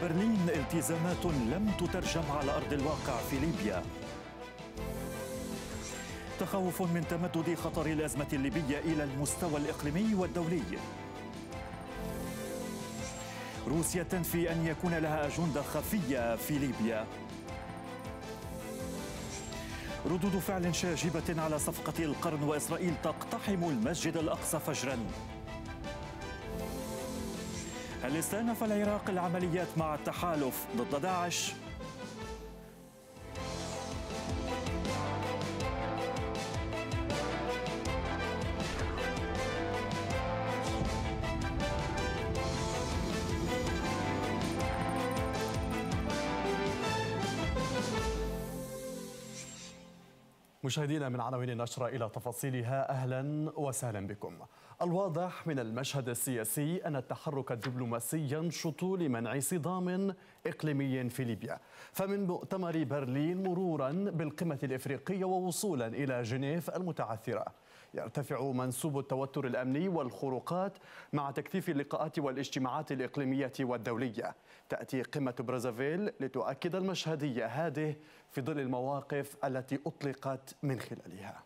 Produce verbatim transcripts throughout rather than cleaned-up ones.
برلين التزامات لم تترجم على أرض الواقع في ليبيا. تخوف من تمدد خطر الأزمة الليبية إلى المستوى الإقليمي والدولي. روسيا تنفي أن يكون لها أجندة خفية في ليبيا. ردود فعل شاجبة على صفقة القرن وإسرائيل تقتحم المسجد الأقصى فجرا. هل استأنف العراق العمليات مع التحالف ضد داعش؟ مشاهدينا، من عناوين النشرة إلى تفاصيلها، أهلا وسهلا بكم. الواضح من المشهد السياسي أن التحرك الدبلوماسي ينشط لمنع صدام إقليمي في ليبيا، فمن مؤتمر برلين مرورا بالقمة الإفريقية ووصولا إلى جنيف المتعثرة يرتفع منسوب التوتر الأمني والخروقات مع تكثيف اللقاءات والاجتماعات الإقليمية والدولية. تأتي قمة برازافيل لتؤكد المشهدية هذه في ظل المواقف التي أطلقت من خلالها.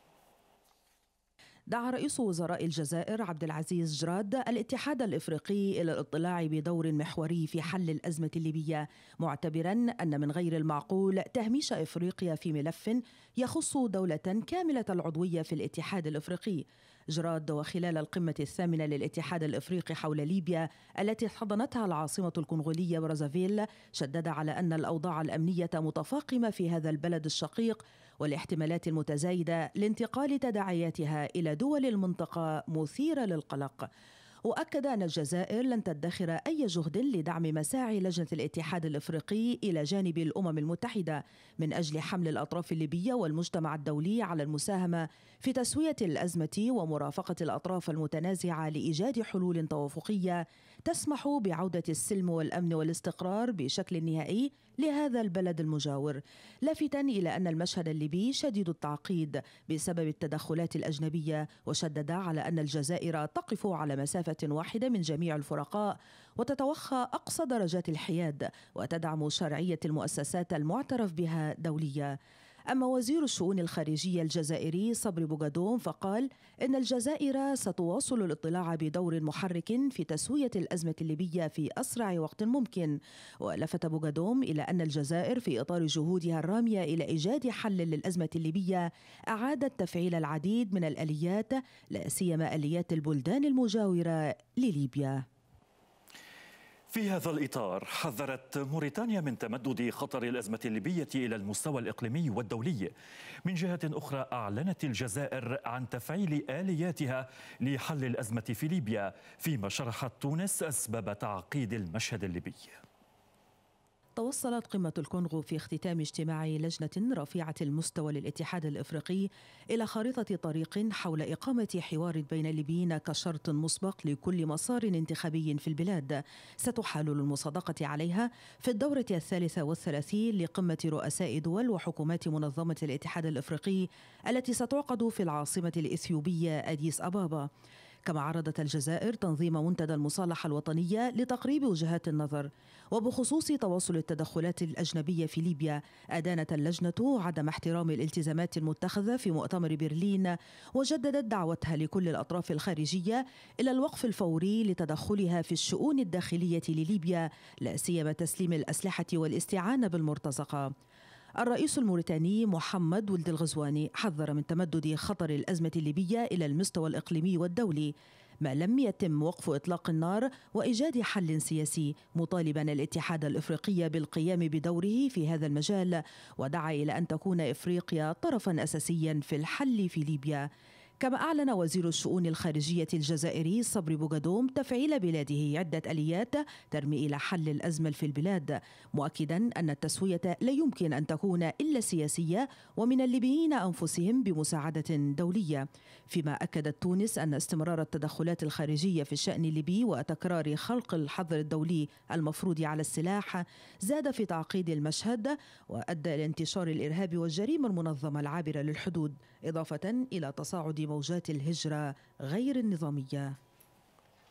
دعا رئيس وزراء الجزائر عبد العزيز جراد الاتحاد الإفريقي إلى الاطلاع بدور محوري في حل الأزمة الليبية، معتبرا أن من غير المعقول تهميش إفريقيا في ملف يخص دولة كاملة العضوية في الاتحاد الإفريقي. جراد وخلال القمة الثامنة للاتحاد الإفريقي حول ليبيا التي حضنتها العاصمة الكونغولية برازافيل شدد على أن الأوضاع الأمنية متفاقمة في هذا البلد الشقيق، والاحتمالات المتزايدة لانتقال تداعياتها إلى دول المنطقة مثيرة للقلق. وأكد أن الجزائر لن تدخر أي جهد لدعم مساعي لجنة الاتحاد الإفريقي إلى جانب الأمم المتحدة من أجل حمل الأطراف الليبية والمجتمع الدولي على المساهمة في تسوية الأزمة ومرافقة الأطراف المتنازعة لإيجاد حلول توافقية تسمح بعودة السلم والأمن والاستقرار بشكل نهائي لهذا البلد المجاور، لافتا إلى أن المشهد الليبي شديد التعقيد بسبب التدخلات الأجنبية، وشدد على أن الجزائر تقف على مسافة واحدة من جميع الفرقاء وتتوخى أقصى درجات الحياد وتدعم شرعية المؤسسات المعترف بها دوليا. أما وزير الشؤون الخارجية الجزائري صبري بوغادوم فقال إن الجزائر ستواصل الاطلاع بدور محرك في تسوية الأزمة الليبية في أسرع وقت ممكن. ولفت بوغادوم إلى أن الجزائر في إطار جهودها الرامية إلى إيجاد حل للأزمة الليبية أعادت تفعيل العديد من الآليات، لا سيما آليات البلدان المجاورة لليبيا. في هذا الإطار حذرت موريتانيا من تمدد خطر الأزمة الليبية إلى المستوى الإقليمي والدولي. من جهة أخرى أعلنت الجزائر عن تفعيل آلياتها لحل الأزمة في ليبيا، فيما شرحت تونس أسباب تعقيد المشهد الليبي. توصلت قمة الكونغو في اختتام اجتماع لجنة رفيعة المستوى للاتحاد الإفريقي إلى خريطة طريق حول إقامة حوار بين الليبيين كشرط مسبق لكل مسار انتخابي في البلاد ستحال المصادقة عليها في الدورة الثالثة والثلاثين لقمة رؤساء دول وحكومات منظمة الاتحاد الإفريقي التي ستعقد في العاصمة الإثيوبية أديس أبابا. كما عرضت الجزائر تنظيم منتدى المصالحة الوطنية لتقريب وجهات النظر. وبخصوص تواصل التدخلات الأجنبية في ليبيا، أدانت اللجنة عدم احترام الالتزامات المتخذة في مؤتمر برلين، وجددت دعوتها لكل الأطراف الخارجية إلى الوقف الفوري لتدخلها في الشؤون الداخلية لليبيا، لا سيما تسليم الأسلحة والاستعانة بالمرتزقة. الرئيس الموريتاني محمد ولد الغزواني حذر من تمدد خطر الأزمة الليبية إلى المستوى الإقليمي والدولي ما لم يتم وقف إطلاق النار وإيجاد حل سياسي، مطالبا الاتحاد الإفريقي بالقيام بدوره في هذا المجال، ودعا إلى أن تكون إفريقيا طرفا أساسيا في الحل في ليبيا. كما أعلن وزير الشؤون الخارجية الجزائري صبري بوغادوم تفعيل بلاده عدة آليات ترمي إلى حل الأزمة في البلاد، مؤكدا أن التسوية لا يمكن أن تكون إلا سياسية ومن الليبيين أنفسهم بمساعدة دولية. فيما أكدت تونس أن استمرار التدخلات الخارجية في الشأن الليبي وتكرار خلق الحظر الدولي المفروض على السلاح زاد في تعقيد المشهد وأدى إلى انتشار الإرهاب والجريمة المنظمة العابرة للحدود، إضافة إلى تصاعد موجات الهجرة غير النظامية.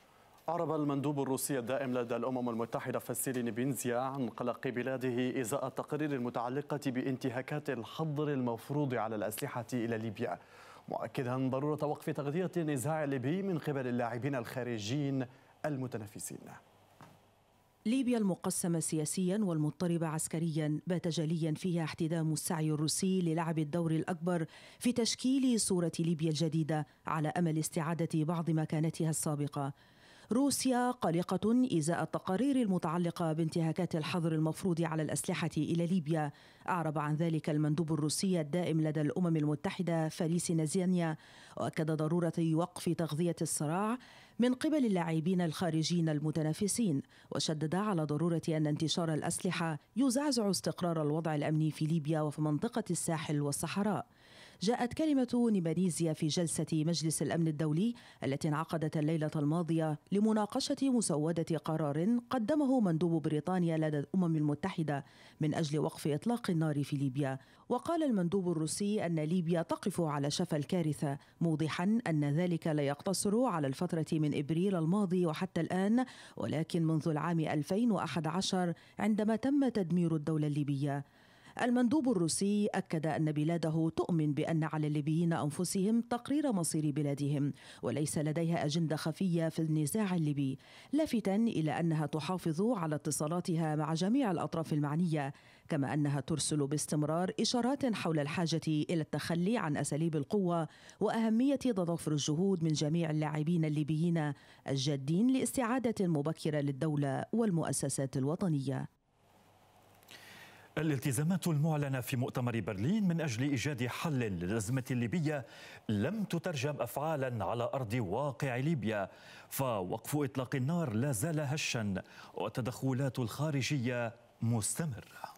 أعرب المندوب الروسي الدائم لدى الأمم المتحدة فاسيلي نيبينزيا عن قلق بلاده إزاء التقارير المتعلقة بانتهاكات الحظر المفروض على الأسلحة إلى ليبيا، مؤكدا ضرورة وقف تغذية النزاع الليبي من قبل اللاعبين الخارجيين المتنافسين. ليبيا المقسمة سياسيا والمضطربة عسكريا بات جليا فيها احتدام السعي الروسي للعب الدور الأكبر في تشكيل صورة ليبيا الجديدة على أمل استعادة بعض مكانتها السابقة. روسيا قلقة إزاء التقارير المتعلقة بانتهاكات الحظر المفروض على الأسلحة إلى ليبيا. أعرب عن ذلك المندوب الروسي الدائم لدى الأمم المتحدة فاليسي نازيانيا، وأكد ضرورة وقف تغذية الصراع من قبل اللاعبين الخارجيين المتنافسين، وشدد على ضرورة أن انتشار الأسلحة يزعزع استقرار الوضع الأمني في ليبيا وفي منطقة الساحل والصحراء. جاءت كلمة نيبانيزيا في جلسة مجلس الأمن الدولي التي انعقدت الليلة الماضية لمناقشة مسودة قرار قدمه مندوب بريطانيا لدى الأمم المتحدة من أجل وقف إطلاق النار في ليبيا. وقال المندوب الروسي أن ليبيا تقف على شفا الكارثة، موضحا أن ذلك لا يقتصر على الفترة من إبريل الماضي وحتى الآن، ولكن منذ العام ألفين وأحد عشر عندما تم تدمير الدولة الليبية. المندوب الروسي أكد أن بلاده تؤمن بأن على الليبيين أنفسهم تقرير مصير بلادهم، وليس لديها أجندة خفية في النزاع الليبي، لافتاً إلى أنها تحافظ على اتصالاتها مع جميع الأطراف المعنية، كما أنها ترسل باستمرار إشارات حول الحاجة إلى التخلي عن أساليب القوة وأهمية تضافر الجهود من جميع اللاعبين الليبيين الجادين لاستعادة مبكرة للدولة والمؤسسات الوطنية. الالتزامات المعلنة في مؤتمر برلين من أجل إيجاد حل للأزمة الليبية لم تترجم أفعالا على أرض واقع ليبيا، فوقف إطلاق النار لا زال هشا والتدخلات الخارجية مستمرة.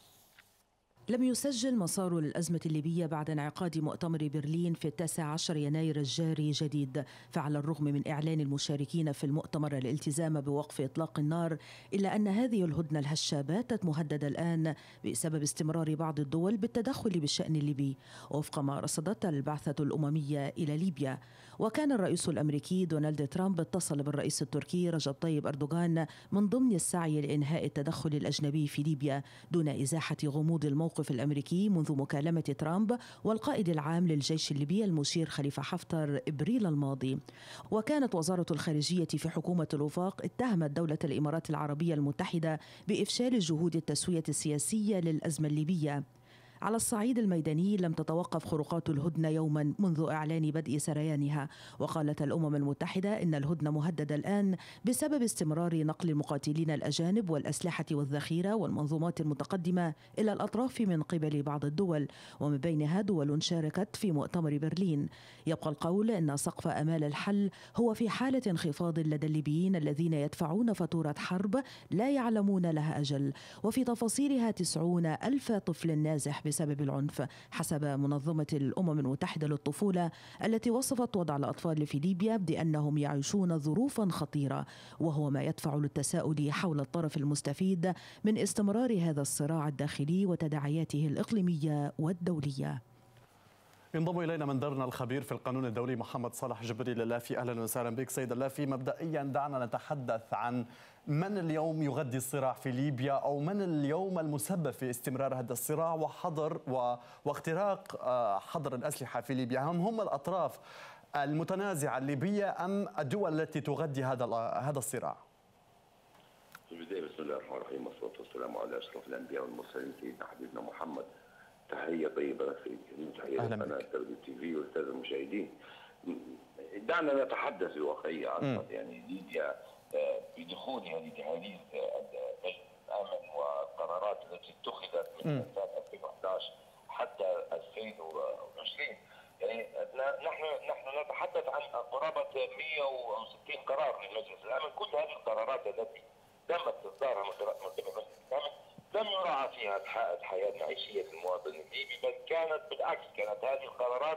لم يسجل مسار الأزمة الليبية بعد انعقاد مؤتمر برلين في التاسع عشر يناير الجاري جديد، فعلى الرغم من إعلان المشاركين في المؤتمر الالتزام بوقف إطلاق النار، إلا أن هذه الهدنة الهشة باتت مهددة الآن بسبب استمرار بعض الدول بالتدخل بالشأن الليبي وفق ما رصدت البعثة الأممية إلى ليبيا. وكان الرئيس الأمريكي دونالد ترامب اتصل بالرئيس التركي رجب طيب أردوغان من ضمن السعي لإنهاء التدخل الأجنبي في ليبيا دون إزاحة غموض الموقف الأمريكي منذ مكالمة ترامب والقائد العام للجيش الليبي المشير خليفة حفتر إبريل الماضي. وكانت وزارة الخارجية في حكومة الوفاق اتهمت دولة الإمارات العربية المتحدة بإفشال جهود التسوية السياسية للأزمة الليبية. على الصعيد الميداني لم تتوقف خروقات الهدنة يوما منذ إعلان بدء سريانها، وقالت الأمم المتحدة إن الهدنة مهددة الآن بسبب استمرار نقل المقاتلين الأجانب والأسلحة والذخيرة والمنظومات المتقدمة إلى الأطراف من قبل بعض الدول، ومن بينها دول شاركت في مؤتمر برلين. يبقى القول أن سقف آمال الحل هو في حالة انخفاض لدى الليبيين الذين يدفعون فاتورة حرب لا يعلمون لها أجل، وفي تفاصيلها تسعون ألف طفل نازح بسبب العنف حسب منظمة الأمم المتحدة للطفولة، التي وصفت وضع الأطفال في ليبيا بأنهم يعيشون ظروفا خطيرة، وهو ما يدفع للتساؤل حول الطرف المستفيد من استمرار هذا الصراع الداخلي وتداعياته الإقليمية والدولية. ينضم إلينا من درنا الخبير في القانون الدولي محمد صالح جبريل اللافي. أهلا وسهلا بك سيد اللافي. مبدئيا دعنا نتحدث عن من اليوم يغذي الصراع في ليبيا، أو من اليوم المسبب في استمرار هذا الصراع وحظر و... واختراق حظر الأسلحة في ليبيا؟ هم هم الأطراف المتنازعة الليبية أم الدول التي تغذي هذا هذا الصراع؟ في البداية بسم الله الرحمن الرحيم والصلاة والسلام على أشرف الأنبياء والمرسلين سيدنا حبيبنا محمد. تحية طيبة لك سيدي، تحية لقناة دبليو تي في والسادة المشاهدين. دعنا نتحدث بواقعية عن يعني ليبيا بدخولها لتحاليل الأمن والقرارات التي اتخذت من سنة ألفين وأحد عشر حتى ألفين وعشرين. يعني نحن نحن نتحدث عن قرابة مئة وستين قرار لمجلس الأمن. كل هذه القرارات التي تمت إصدارها من قبل مجلس الأمن لم يراعى فيها الحياة المعيشية المواطن الليبي، بل كانت بالعكس، كانت هذه القرارات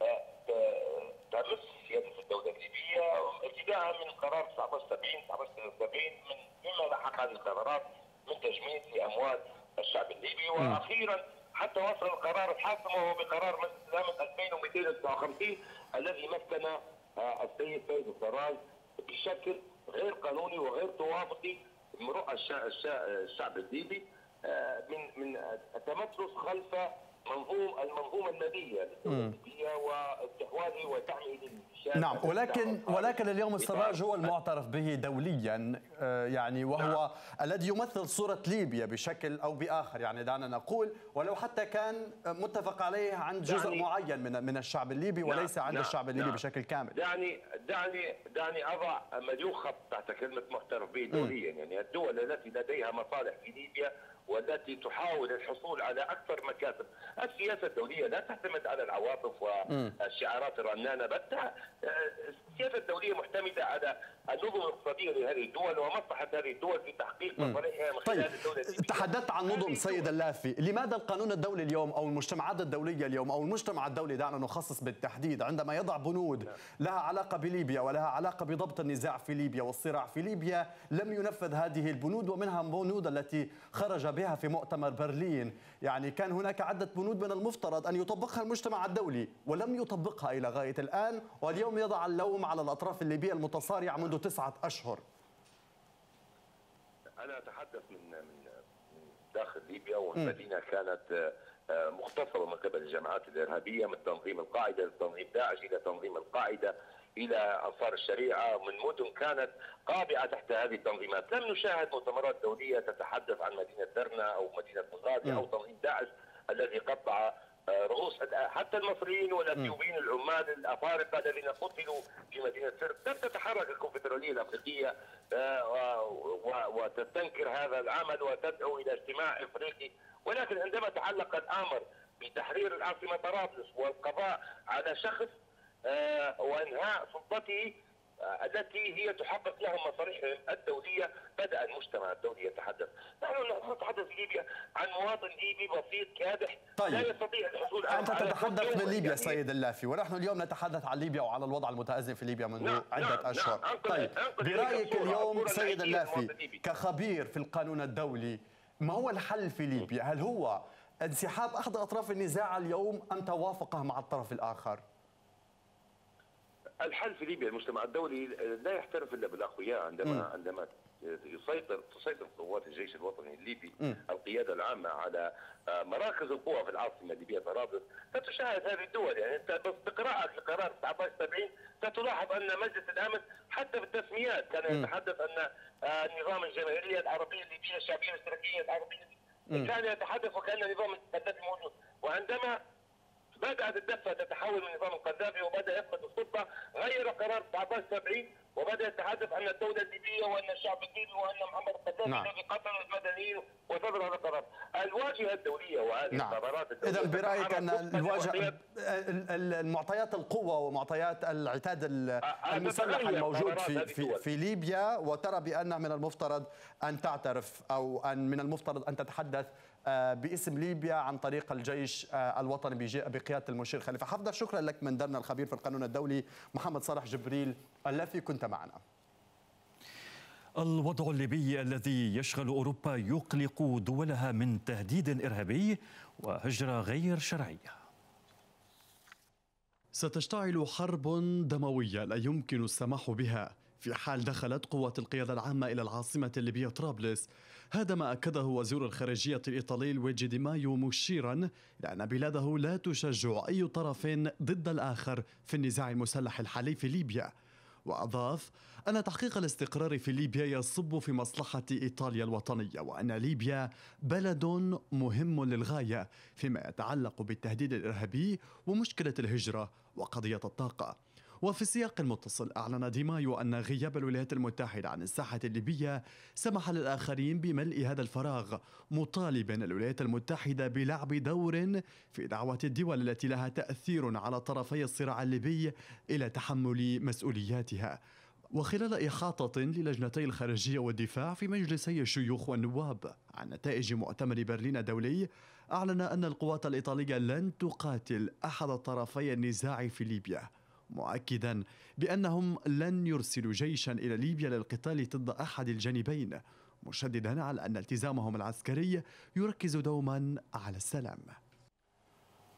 تمس سيادة الدولة الليبية ابتداء من قرار تسعة عشر سبعين تسعة عشر سبعين من مما لحق هذه القرارات من تجميد لأموال الشعب الليبي، وأخيرا حتى وصل القرار الحاسم وهو بقرار مجلس الأمن ألفين ومئتين وتسعة وخمسين الذي مكن السيد فايز السراج بشكل غير قانوني وغير توافقي رؤى الشعب الليبي من من التمسك خلف منظوم المنظومه الماليه للدوله الليبيه واستحواذه ودعمه للانتشار. نعم، ولكن ولكن اليوم السراج هو المعترف به دوليا، يعني وهو نعم. الذي يمثل صوره ليبيا بشكل او باخر، يعني دعنا نقول ولو حتى كان متفق عليه عند جزء يعني معين من من الشعب الليبي نعم وليس عند نعم الشعب الليبي نعم بشكل كامل. دعني دعني دعني اضع مليون خط تحت كلمه معترف به دوليا، يعني الدول التي لديها مصالح في ليبيا والتي تحاول الحصول على اكثر مكاسب. السياسه الدوليه لا تعتمد على العواطف والشعارات الرنانه، بل السياسه الدوليه معتمده على النظم الاقتصاديه لهذه الدول ومصلحه هذه الدول في تحقيق مصالحها من خلال الدوله الليبيه. تحدثت عن نظم سيد اللافي، لماذا القانون الدولي اليوم او المجتمعات الدوليه اليوم او المجتمع الدولي دعنا نخصص بالتحديد عندما يضع بنود لها علاقه بليبيا ولها علاقه بضبط النزاع في ليبيا والصراع في ليبيا لم ينفذ هذه البنود، ومنها البنود التي خرج بها في مؤتمر برلين؟ يعني كان هناك عدة بنود من المفترض أن يطبقها المجتمع الدولي ولم يطبقها إلى غاية الآن، واليوم يضع اللوم على الأطراف الليبية المتصارعة منذ تسعة أشهر. أنا أتحدث من من داخل ليبيا، والمدينة كانت مغتصبة من قبل الجماعات الإرهابية من تنظيم القاعدة لتنظيم داعش إلى تنظيم القاعدة إلى أنصار الشريعة، من مدن كانت قابعة تحت هذه التنظيمات. لم نشاهد مؤتمرات دولية تتحدث عن مدينة درنا أو مدينة بنغازي أو تنظيم داعش الذي قطع رؤوس حتى المصريين والأثيوبيين العمال الأفارقة الذين قتلوا في مدينة سرت. لم تتحرك الكونفدرالية الأفريقية وتستنكر هذا العمل وتدعو إلى اجتماع إفريقي، ولكن عندما تعلق الأمر بتحرير العاصمة طرابلس والقضاء على شخص وانهاء سلطته التي هي تحقق لهم مصالحهم الدوليه، بدا المجتمع الدولي يتحدث. نحن نتحدث في ليبيا عن مواطن ليبي بسيط كادح طيب. لا يستطيع الحصول على انت تتحدث من ليبيا يعني سيد اللافي، ونحن اليوم نتحدث عن ليبيا وعلى الوضع المتأزم في ليبيا منذ نعم عده نعم اشهر. نعم طيب برايك اليوم سيد اللافي كخبير في القانون الدولي، ما هو الحل في ليبيا؟ هل هو انسحاب احد اطراف النزاع اليوم ام توافقه مع الطرف الاخر؟ الحل في ليبيا المجتمع الدولي لا يحترف الا بالاقوياء. عندما م. عندما يسيطر تسيطر قوات الجيش الوطني الليبي م. القياده العامه على مراكز القوى في العاصمه الليبيه طرابلس، ستشاهد هذه الدول. يعني انت بس بقراءه لقرار تسعة عشر سبعين ستلاحظ ان مجلس الامن حتى بالتسميات كان م. يتحدث ان النظام الجماهيريه العربيه الليبيه الشعبيه الاشتراكيه العربية م. كان يتحدث وكان نظام القذافي موجود. وعندما بدأت الدفة تتحول من نظام القذافي وبدأ يفقد السلطة، غير قرار تسعة عشر سبعين وبدأ يتحدث أن الدولة الليبية وأن الشعب الليبي وأن محمد القذافي نعم. الذي قتل المدنيين وصدر هذا القرار. الواجهة الدولية وهذه نعم. القرارات الدولية. إذا برأيك أن الواجهة المعطيات القوة ومعطيات العتاد المسلح الموجود في في, في ليبيا، وترى بأن من المفترض أن تعترف أو أن من المفترض أن تتحدث باسم ليبيا عن طريق الجيش الوطني بقيادة المشير خليفة حفتر. شكرا لك من درنا الخبير في القانون الدولي محمد صالح جبريل اللافي، كنت معنا. الوضع الليبي الذي يشغل أوروبا يقلق دولها من تهديد إرهابي وهجرة غير شرعية. ستشتعل حرب دموية لا يمكن السماح بها في حال دخلت قوات القيادة العامة إلى العاصمة الليبية طرابلس. هذا ما أكده وزير الخارجية الإيطالي لويجي دي مايو، مشيرا إلى أن بلاده لا تشجع أي طرف ضد الآخر في النزاع المسلح الحالي في ليبيا. وأضاف أن تحقيق الاستقرار في ليبيا يصب في مصلحة إيطاليا الوطنية، وأن ليبيا بلد مهم للغاية فيما يتعلق بالتهديد الإرهابي ومشكلة الهجرة وقضية الطاقة. وفي السياق المتصل أعلن دي مايو أن غياب الولايات المتحدة عن الساحة الليبية سمح للآخرين بملء هذا الفراغ، مطالبا الولايات المتحدة بلعب دور في دعوة الدول التي لها تأثير على طرفي الصراع الليبي إلى تحمل مسؤولياتها. وخلال إحاطة للجنتي الخارجية والدفاع في مجلسي الشيوخ والنواب عن نتائج مؤتمر برلين الدولي، أعلن أن القوات الإيطالية لن تقاتل أحد طرفي النزاع في ليبيا، مؤكدا بأنهم لن يرسلوا جيشا إلى ليبيا للقتال ضد أحد الجانبين، مشددا على أن التزامهم العسكري يركز دوما على السلام.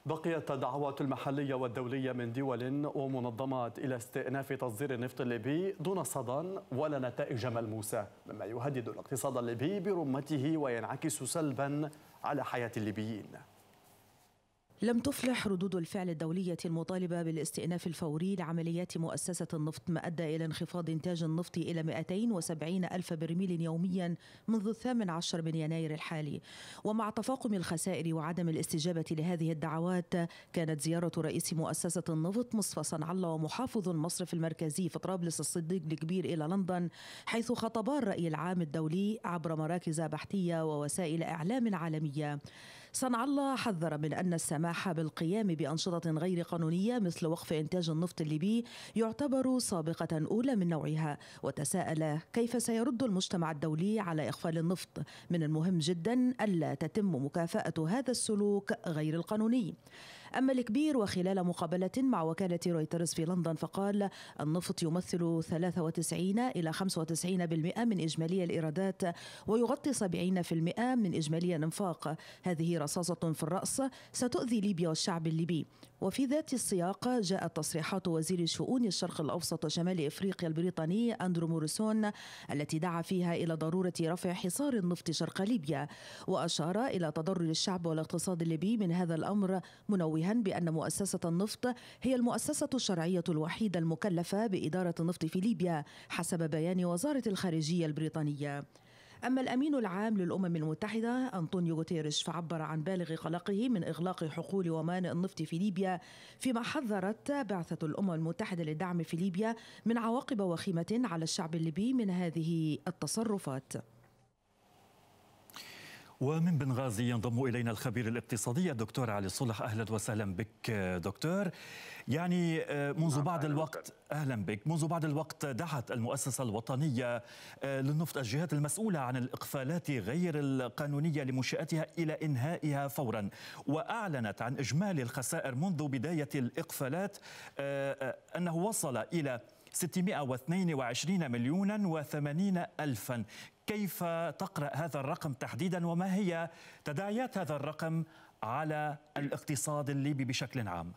بقيت الدعوات المحلية والدولية من دول ومنظمات إلى استئناف تصدير النفط الليبي دون صدى ولا نتائج ملموسة، مما يهدد الاقتصاد الليبي برمته وينعكس سلبا على حياة الليبيين. لم تفلح ردود الفعل الدولية المطالبة بالاستئناف الفوري لعمليات مؤسسة النفط، ما أدى إلى انخفاض إنتاج النفط إلى مئتين وسبعين ألف برميل يوميا منذ الثامن عشر من يناير الحالي. ومع تفاقم الخسائر وعدم الاستجابة لهذه الدعوات، كانت زيارة رئيس مؤسسة النفط مصطفى صنع الله ومحافظ المصرف المركزي في طرابلس الصديق الكبير إلى لندن، حيث خاطبا الرأي العام الدولي عبر مراكز بحثية ووسائل إعلام عالمية. صنع الله حذر من أن السماح بالقيام بأنشطة غير قانونية مثل وقف إنتاج النفط الليبي يعتبر سابقة أولى من نوعها، وتساءل كيف سيرد المجتمع الدولي على إغفال النفط. من المهم جدا ألا تتم مكافأة هذا السلوك غير القانوني. أما الكبير وخلال مقابلة مع وكالة رويترز في لندن فقال: النفط يمثل ثلاثة وتسعين إلى خمسة وتسعين بالمئة من إجمالي الإيرادات ويغطي سبعين بالمئة من إجمالي الإنفاق. هذه رصاصة في الرأس ستؤذي ليبيا والشعب الليبي. وفي ذات السياق جاءت تصريحات وزير شؤون الشرق الأوسط وشمال إفريقيا البريطاني أندرو موريسون التي دعا فيها إلى ضرورة رفع حصار النفط شرق ليبيا، وأشار إلى تضرر الشعب والاقتصاد الليبي من هذا الأمر، منوها بأن مؤسسة النفط هي المؤسسة الشرعية الوحيدة المكلفة بإدارة النفط في ليبيا حسب بيان وزارة الخارجية البريطانية. أما الأمين العام للأمم المتحدة أنطونيو غوتيريش فعبر عن بالغ قلقه من إغلاق حقول ومانئ النفط في ليبيا، فيما حذرت بعثة الأمم المتحدة للدعم في ليبيا من عواقب وخيمة على الشعب الليبي من هذه التصرفات. ومن بنغازي ينضم إلينا الخبير الاقتصادي الدكتور علي صلح. أهلا وسهلا بك دكتور. يعني منذ بعض الوقت أهلا بك منذ بعض الوقت دعت المؤسسة الوطنية للنفط الجهات المسؤولة عن الإقفالات غير القانونية لمنشآتها إلى إنهائها فورا، وأعلنت عن إجمالي الخسائر منذ بداية الإقفالات أنه وصل إلى ستمائة واثنين وعشرين مليونا وثمانين ألفا. كيف تقرأ هذا الرقم تحديدا، وما هي تداعيات هذا الرقم على الاقتصاد الليبي بشكل عام؟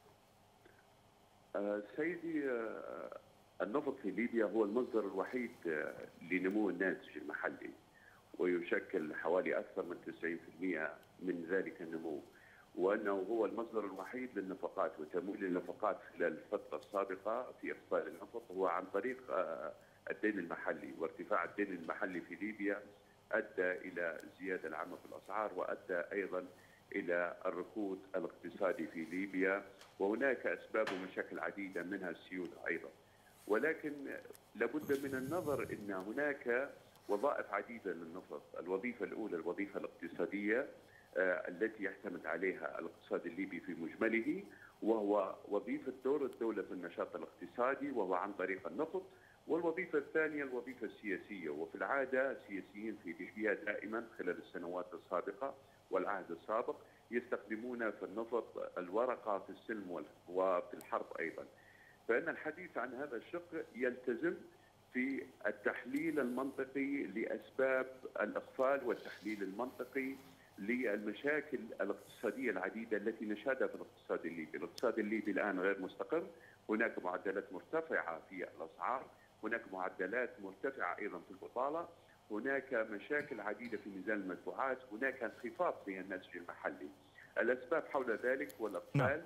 سيدي، النفط في ليبيا هو المصدر الوحيد لنمو الناتج المحلي، ويشكل حوالي أكثر من تسعين بالمئة من ذلك النمو، وأنه هو المصدر الوحيد للنفقات وتمويل النفقات خلال الفترة السابقة في إقفال النفط هو عن طريق الدين المحلي. وارتفاع الدين المحلي في ليبيا أدى إلى زيادة العامة في الأسعار، وأدى أيضا إلى الركود الاقتصادي في ليبيا، وهناك أسباب ومشاكل عديدة منها السيولة أيضا. ولكن لابد من النظر أن هناك وظائف عديدة للنفط. الوظيفة الأولى الوظيفة الاقتصادية التي يعتمد عليها الاقتصاد الليبي في مجمله، وهو وظيفة دور الدولة في النشاط الاقتصادي وهو عن طريق النفط. والوظيفة الثانية الوظيفة السياسية، وفي العادة السياسيين في ليبيا دائما خلال السنوات السابقة والعهد السابق يستخدمون في النفط الورقة في السلم وفي الحرب أيضا. فإن الحديث عن هذا الشق يلتزم في التحليل المنطقي لأسباب الإقفال والتحليل المنطقي للمشاكل الاقتصادية العديدة التي نشهدها في الاقتصاد الليبي. الاقتصاد الليبي الآن غير مستقر، هناك معدلات مرتفعة في الأسعار، هناك معدلات مرتفعة أيضا في البطالة، هناك مشاكل عديدة في ميزان المدفوعات، هناك انخفاض في الناتج المحلي. الأسباب حول ذلك والإقفال،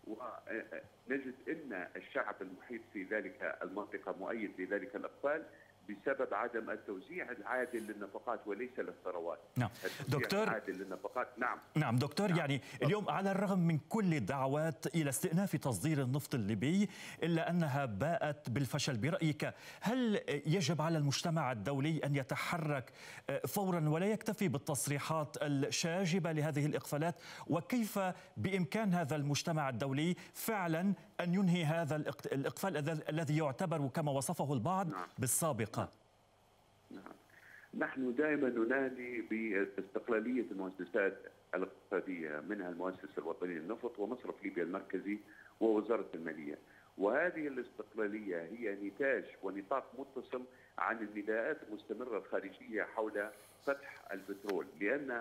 ونجد أن الشعب المحيط في ذلك المنطقة مؤيد لذلك الإقفال بسبب عدم التوزيع العادل للنفقات وليس للثروات. نعم دكتور العادل للنفقات. نعم نعم دكتور نعم. يعني اليوم على الرغم من كل الدعوات إلى استئناف تصدير النفط الليبي إلا أنها باءت بالفشل. برأيك هل يجب على المجتمع الدولي أن يتحرك فورا ولا يكتفي بالتصريحات الشاجبة لهذه الإقفالات؟ وكيف بإمكان هذا المجتمع الدولي فعلا أن ينهي هذا الإقفال الذي يعتبر كما وصفه البعض نعم. بالسابقة؟ نعم. نحن دائما ننادي باستقلالية المؤسسات الاقتصادية، منها المؤسسة الوطنية للنفط ومصرف ليبيا المركزي ووزارة المالية. وهذه الاستقلالية هي نتاج ونطاق متصل عن النداءات المستمرة الخارجية حول فتح البترول، لأن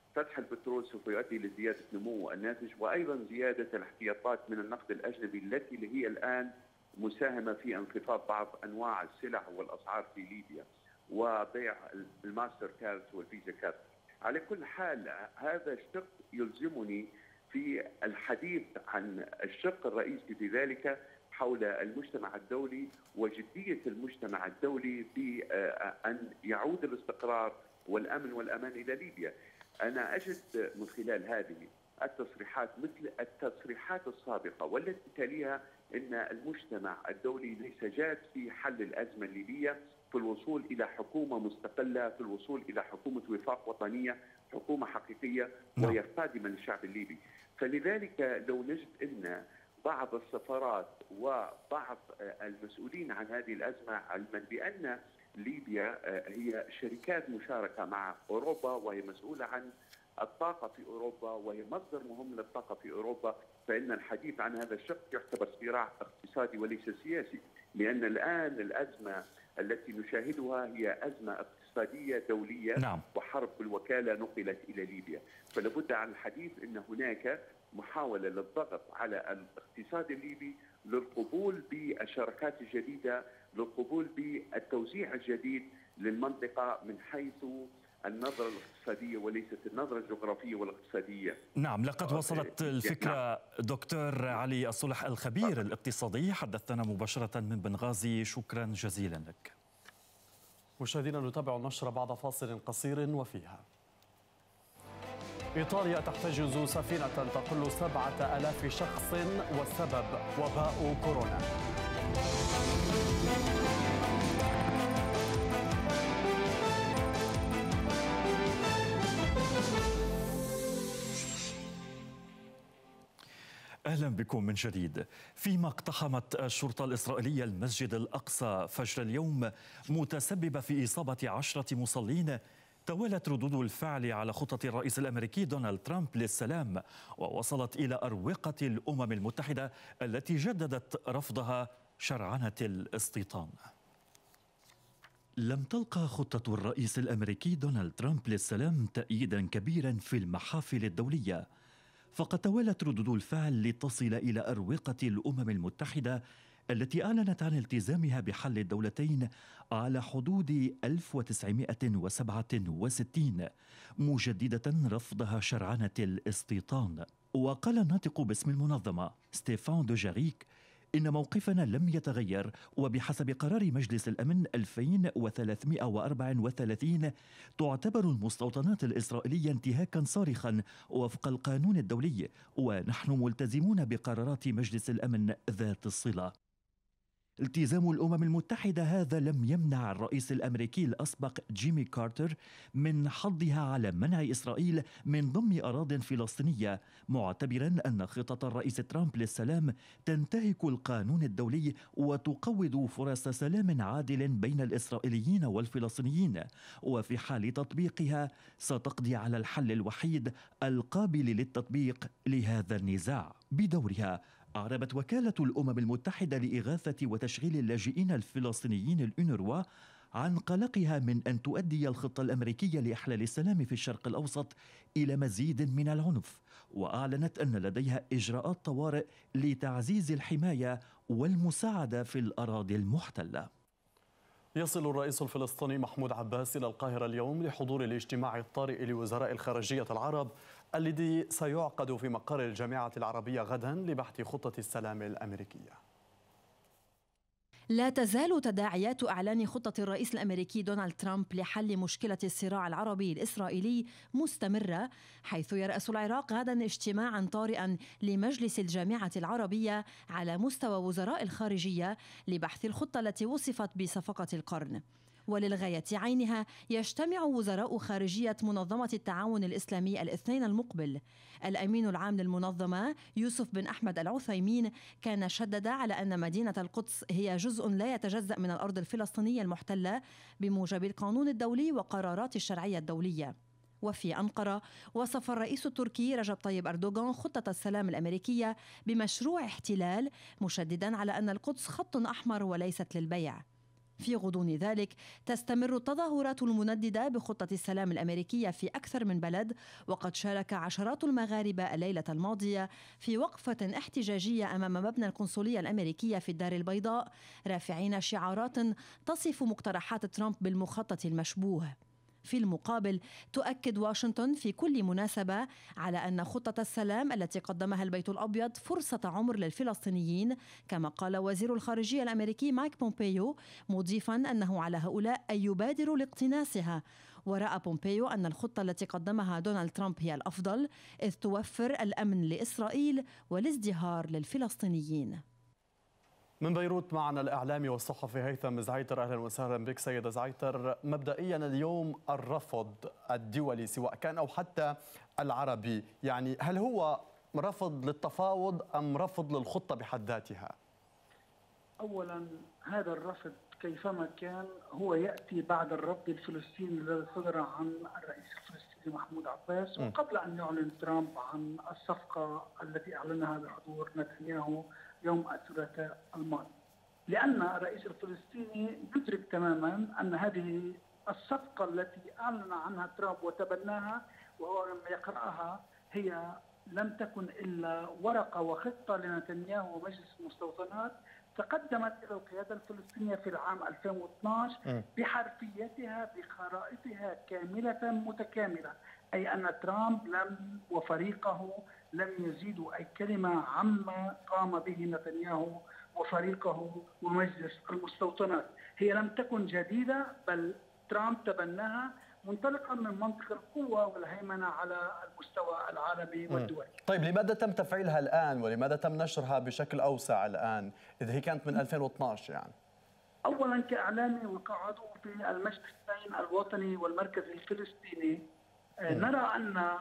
فتح البترول سوف يؤدي لزيادة نمو الناتج وأيضا زيادة الاحتياطات من النقد الأجنبي التي هي الآن مساهمة في انخفاض بعض أنواع السلع والأسعار في ليبيا وبيع الماستر كارد والفيزا كارد. على كل حال هذا الشق يلزمني في الحديث عن الشق الرئيسي في ذلك حول المجتمع الدولي وجدية المجتمع الدولي بأن يعود الاستقرار والأمن والأمان إلى ليبيا. أنا أجد من خلال هذه التصريحات مثل التصريحات السابقة والتي تليها أن المجتمع الدولي ليس جاد في حل الأزمة الليبية، في الوصول إلى حكومة مستقلة، في الوصول إلى حكومة وفاق وطنية، حكومة حقيقية وهي خادمة للشعب الليبي. فلذلك لو نجد أن بعض السفارات وبعض المسؤولين عن هذه الأزمة علما بأن ليبيا هي شركات مشاركة مع أوروبا وهي مسؤولة عن الطاقة في أوروبا وهي مصدر مهم للطاقة في أوروبا، فإن الحديث عن هذا الشق يعتبر صراع اقتصادي وليس سياسي، لأن الآن الأزمة التي نشاهدها هي أزمة اقتصادية دولية. نعم. وحرب بالوكالة نقلت إلى ليبيا، فلابد عن الحديث أن هناك محاولة للضغط على الاقتصاد الليبي للقبول بالشراكات الجديدة، للقبول بالتوزيع الجديد للمنطقة من حيث النظرة الاقتصادية وليست النظرة الجغرافية والاقتصادية. نعم، لقد وصلت الفكرة. دكتور علي الصلح الخبير الاقتصادي حدثنا مباشرة من بنغازي، شكرا جزيلا لك. مشاهدينا نتابع النشرة بعد فاصل قصير وفيها: إيطاليا تحتجز سفينة تقل سبعة آلاف شخص والسبب وباء كورونا. أهلا بكم من جديد. فيما اقتحمت الشرطة الإسرائيلية المسجد الأقصى فجر اليوم متسببة في إصابة عشرة مصلين، توالت ردود الفعل على خطة الرئيس الأمريكي دونالد ترامب للسلام، ووصلت إلى أروقة الأمم المتحدة التي جددت رفضها شرعنة الاستيطان. لم تلقى خطة الرئيس الأمريكي دونالد ترامب للسلام تأييدا كبيرا في المحافل الدولية، فقد توالت ردود الفعل لتصل إلى أروقة الأمم المتحدة التي أعلنت عن التزامها بحل الدولتين على حدود ألف وتسعمائة وسبعة وستين، مجددة رفضها شرعنة الاستيطان. وقال الناطق باسم المنظمة ستيفان دوجاريك إن موقفنا لم يتغير، وبحسب قرار مجلس الأمن ألفين وثلاثمائة وأربعة وثلاثين تعتبر المستوطنات الإسرائيلية انتهاكا صارخا وفق القانون الدولي، ونحن ملتزمون بقرارات مجلس الأمن ذات الصلة. التزام الأمم المتحدة هذا لم يمنع الرئيس الأمريكي الأسبق جيمي كارتر من حضها على منع إسرائيل من ضم أراضٍ فلسطينية، معتبرا أن خطط الرئيس ترامب للسلام تنتهك القانون الدولي وتقوض فرص سلام عادل بين الإسرائيليين والفلسطينيين، وفي حال تطبيقها ستقضي على الحل الوحيد القابل للتطبيق لهذا النزاع. بدورها أعربت وكالة الأمم المتحدة لإغاثة وتشغيل اللاجئين الفلسطينيين الأونروا عن قلقها من أن تؤدي الخطة الأمريكية لإحلال السلام في الشرق الأوسط إلى مزيد من العنف، وأعلنت أن لديها إجراءات طوارئ لتعزيز الحماية والمساعدة في الأراضي المحتلة. يصل الرئيس الفلسطيني محمود عباس إلى القاهرة اليوم لحضور الاجتماع الطارئ لوزراء الخارجية العرب الذي سيعقد في مقر الجامعة العربية غدا لبحث خطة السلام الأمريكية. لا تزال تداعيات أعلان خطة الرئيس الأمريكي دونالد ترامب لحل مشكلة الصراع العربي الإسرائيلي مستمرة، حيث يرأس العراق غدا اجتماعا طارئا لمجلس الجامعة العربية على مستوى وزراء الخارجية لبحث الخطة التي وصفت بصفقة القرن. وللغاية عينها يجتمع وزراء خارجية منظمة التعاون الإسلامي الاثنين المقبل. الأمين العام للمنظمة يوسف بن أحمد العثيمين كان شدد على أن مدينة القدس هي جزء لا يتجزأ من الأرض الفلسطينية المحتلة بموجب القانون الدولي وقرارات الشرعية الدولية. وفي أنقرة وصف الرئيس التركي رجب طيب أردوغان خطة السلام الأمريكية بمشروع احتلال، مشددا على أن القدس خط أحمر وليست للبيع. في غضون ذلك تستمر التظاهرات المنددة بخطة السلام الأمريكية في أكثر من بلد، وقد شارك عشرات المغاربة الليلة الماضية في وقفة احتجاجية أمام مبنى القنصلية الأمريكية في الدار البيضاء، رافعين شعارات تصف مقترحات ترامب بالمخطط المشبوه. في المقابل تؤكد واشنطن في كل مناسبة على أن خطة السلام التي قدمها البيت الأبيض فرصة عمر للفلسطينيين، كما قال وزير الخارجية الأمريكي مايك بومبيو، مضيفا أنه على هؤلاء أن يبادروا لاقتناصها. ورأى بومبيو أن الخطة التي قدمها دونالد ترامب هي الأفضل، إذ توفر الأمن لإسرائيل والازدهار للفلسطينيين. من بيروت معنا الإعلامي والصحفي هيثم زعيتر. أهلا وسهلا بك سيد زعيتر. مبدئيا اليوم الرفض الدولي سواء كان أو حتى العربي، يعني هل هو رفض للتفاوض أم رفض للخطة بحد ذاتها؟ أولا هذا الرفض كيفما كان هو يأتي بعد الرفض الفلسطيني الذي صدر عن الرئيس الفلسطيني محمود عباس، وقبل أن يعلن ترامب عن الصفقة التي أعلنها بحضور نتنياهو يوم الثلاثاء الماضي، لأن الرئيس الفلسطيني يدرك تماما أن هذه الصفقة التي أعلن عنها ترامب وتبناها وهو لما يقرأها هي لم تكن إلا ورقة وخطة لنتنياهو ومجلس المستوطنات تقدمت إلى القيادة الفلسطينية في العام ألفين واثنعش بحرفيتها بخرائطها كاملة متكاملة، أي أن ترامب لم وفريقه لم يزيدوا أي كلمة عما قام به نتنياهو وفريقه ومجلس المستوطنات. هي لم تكن جديدة، بل ترامب تبناها منطلقا من منطق القوة والهيمنة على المستوى العالمي والدولي. طيب لماذا تم تفعيلها الآن ولماذا تم نشرها بشكل أوسع الآن إذا هي كانت من ألفين واثنعش؟ يعني أولا كإعلامي وكعضو في المجلسين الوطني والمركزي الفلسطيني نرى أن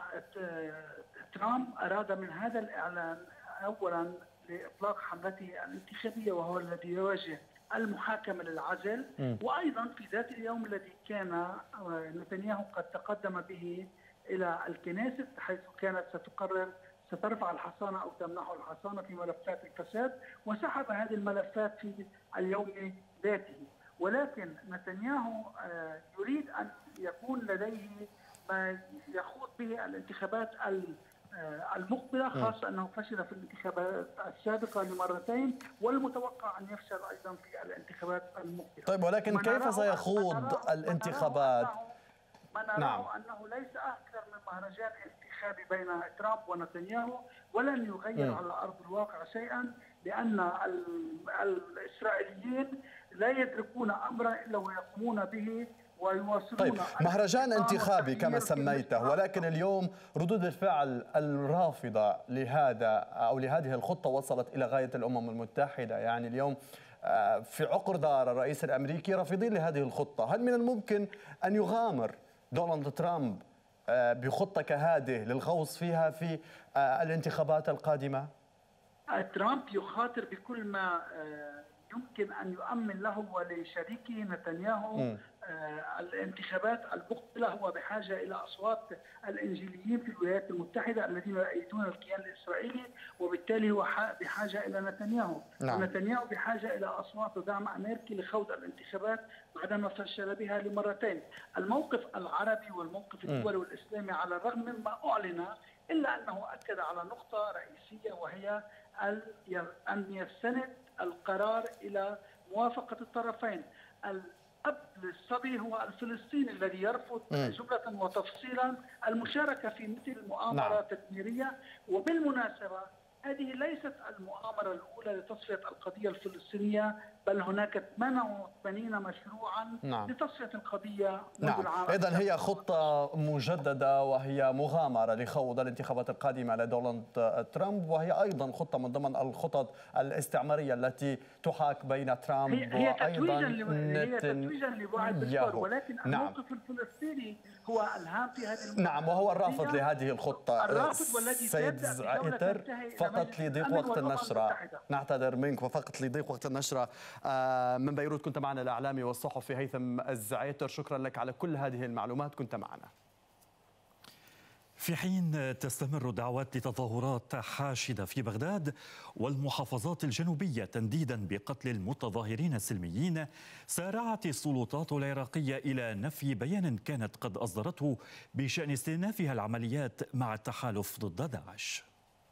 ترامب أراد من هذا الإعلان أولا لإطلاق حملته الانتخابية وهو الذي يواجه المحاكمة للعزل، وأيضا في ذات اليوم الذي كان نتنياهو قد تقدم به إلى الكنيسة حيث كانت ستقرر سترفع الحصانة أو تمنحه الحصانة في ملفات الفساد، وسحب هذه الملفات في اليوم ذاته. ولكن نتنياهو يريد أن يكون لديه ما يخوض به الانتخابات المقبلة، خاصة أنه فشل في الانتخابات السابقة لمرتين والمتوقع أن يفشل أيضا في الانتخابات المقبلة. طيب ولكن كيف سيخوض الانتخابات؟ ما نراه نعم. أنه ليس أكثر من مهرجان انتخابي بين ترامب ونتنياهو، ولن يغير م. على أرض الواقع شيئا، لأن الإسرائيليين لا يدركون أمرا إلا ويقومون به ويواصلون. طيب مهرجان انتخابي كما سميته، ولكن اليوم ردود الفعل الرافضة لهذا أو لهذه الخطة وصلت إلى غاية الأمم المتحدة. يعني اليوم في عقر دار الرئيس الأمريكي رافضين لهذه الخطة. هل من الممكن أن يغامر دونالد ترامب بخطة كهذه للغوص فيها في الانتخابات القادمة؟ ترامب يخاطر بكل ما يمكن أن يؤمن له ولشريكه نتنياهو. م. الانتخابات المقبلة هو بحاجة إلى أصوات الإنجيليين في الولايات المتحدة الذين يؤيدون الكيان الإسرائيلي، وبالتالي هو بحاجة إلى نتنياهو. نعم. ونتنياهو بحاجة إلى أصوات ودعم أمريكي لخوض الانتخابات بعدما فشل بها لمرتين. الموقف العربي والموقف الدولي والإسلامي على الرغم مما أعلن إلا أنه أكد على نقطة رئيسية، وهي أن يستند القرار إلى موافقة الطرفين. الأب للصبي هو الفلسطيني الذي يرفض جملة وتفصيلا المشاركة في مثل مؤامرة نعم. تدميرية. وبالمناسبة هذه ليست المؤامرة الأولى لتصفية القضية الفلسطينية، بل هناك ثمانية وثمانين مشروعا نعم. لتصفية القضية منذ نعم. العام. إذن هي خطة مجددة وهي مغامرة لخوض الانتخابات القادمة لدونالد ترامب، وهي أيضا خطة من ضمن الخطط الاستعمارية التي تحاك بين ترامب هي هي وأيضا نتنياهو. ولكن نعم. الموقف الفلسطيني هو الهام في هذه نعم، وهو الرافض لهذه الخطة. الرافض والذي سيد زعيتر فقط لضيق وقت النشرة، نعتذر منك وفقط لضيق وقت النشرة. من بيروت كنت معنا الإعلامي والصحفي هيثم الزعيتر، شكرا لك على كل هذه المعلومات، كنت معنا. في حين تستمر الدعوات لتظاهرات حاشدة في بغداد والمحافظات الجنوبية تنديدا بقتل المتظاهرين السلميين، سارعت السلطات العراقية إلى نفي بيان كانت قد أصدرته بشأن استئنافها العمليات مع التحالف ضد داعش.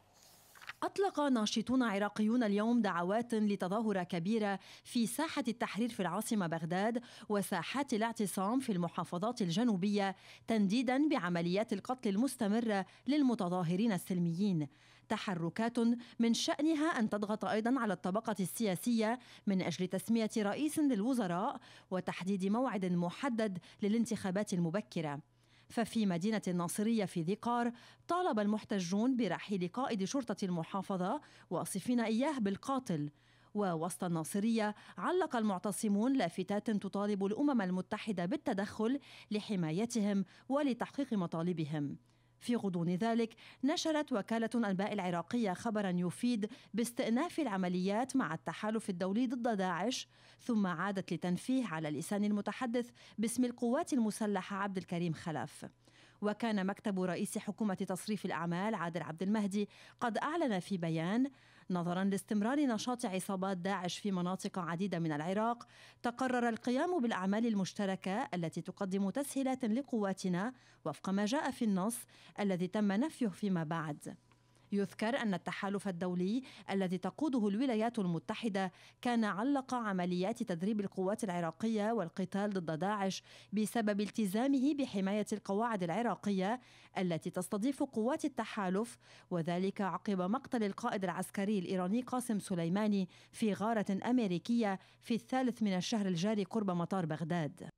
أطلق ناشطون عراقيون اليوم دعوات لتظاهرة كبيرة في ساحة التحرير في العاصمة بغداد وساحات الاعتصام في المحافظات الجنوبية تنديدا بعمليات القتل المستمرة للمتظاهرين السلميين. تحركات من شأنها أن تضغط أيضا على الطبقة السياسية من أجل تسمية رئيس للوزراء وتحديد موعد محدد للانتخابات المبكرة. ففي مدينة الناصرية في ذي قار طالب المحتجون برحيل قائد شرطة المحافظة واصفين إياه بالقاتل. ووسط الناصرية علق المعتصمون لافتات تطالب الأمم المتحدة بالتدخل لحمايتهم ولتحقيق مطالبهم. في غضون ذلك نشرت وكالة الأنباء العراقية خبرا يفيد باستئناف العمليات مع التحالف الدولي ضد داعش، ثم عادت لتنفيه على لسان المتحدث باسم القوات المسلحة عبد الكريم خلف. وكان مكتب رئيس حكومة تصريف الأعمال عادل عبد المهدي قد أعلن في بيان: نظرا لاستمرار نشاط عصابات داعش في مناطق عديدة من العراق، تقرر القيام بالأعمال المشتركة التي تقدم تسهيلات لقواتنا وفق ما جاء في النص الذي تم نفيه فيما بعد. يذكر أن التحالف الدولي الذي تقوده الولايات المتحدة كان علق عمليات تدريب القوات العراقية والقتال ضد داعش بسبب التزامه بحماية القواعد العراقية التي تستضيف قوات التحالف، وذلك عقب مقتل القائد العسكري الإيراني قاسم سليماني في غارة أمريكية في الثالث من الشهر الجاري قرب مطار بغداد.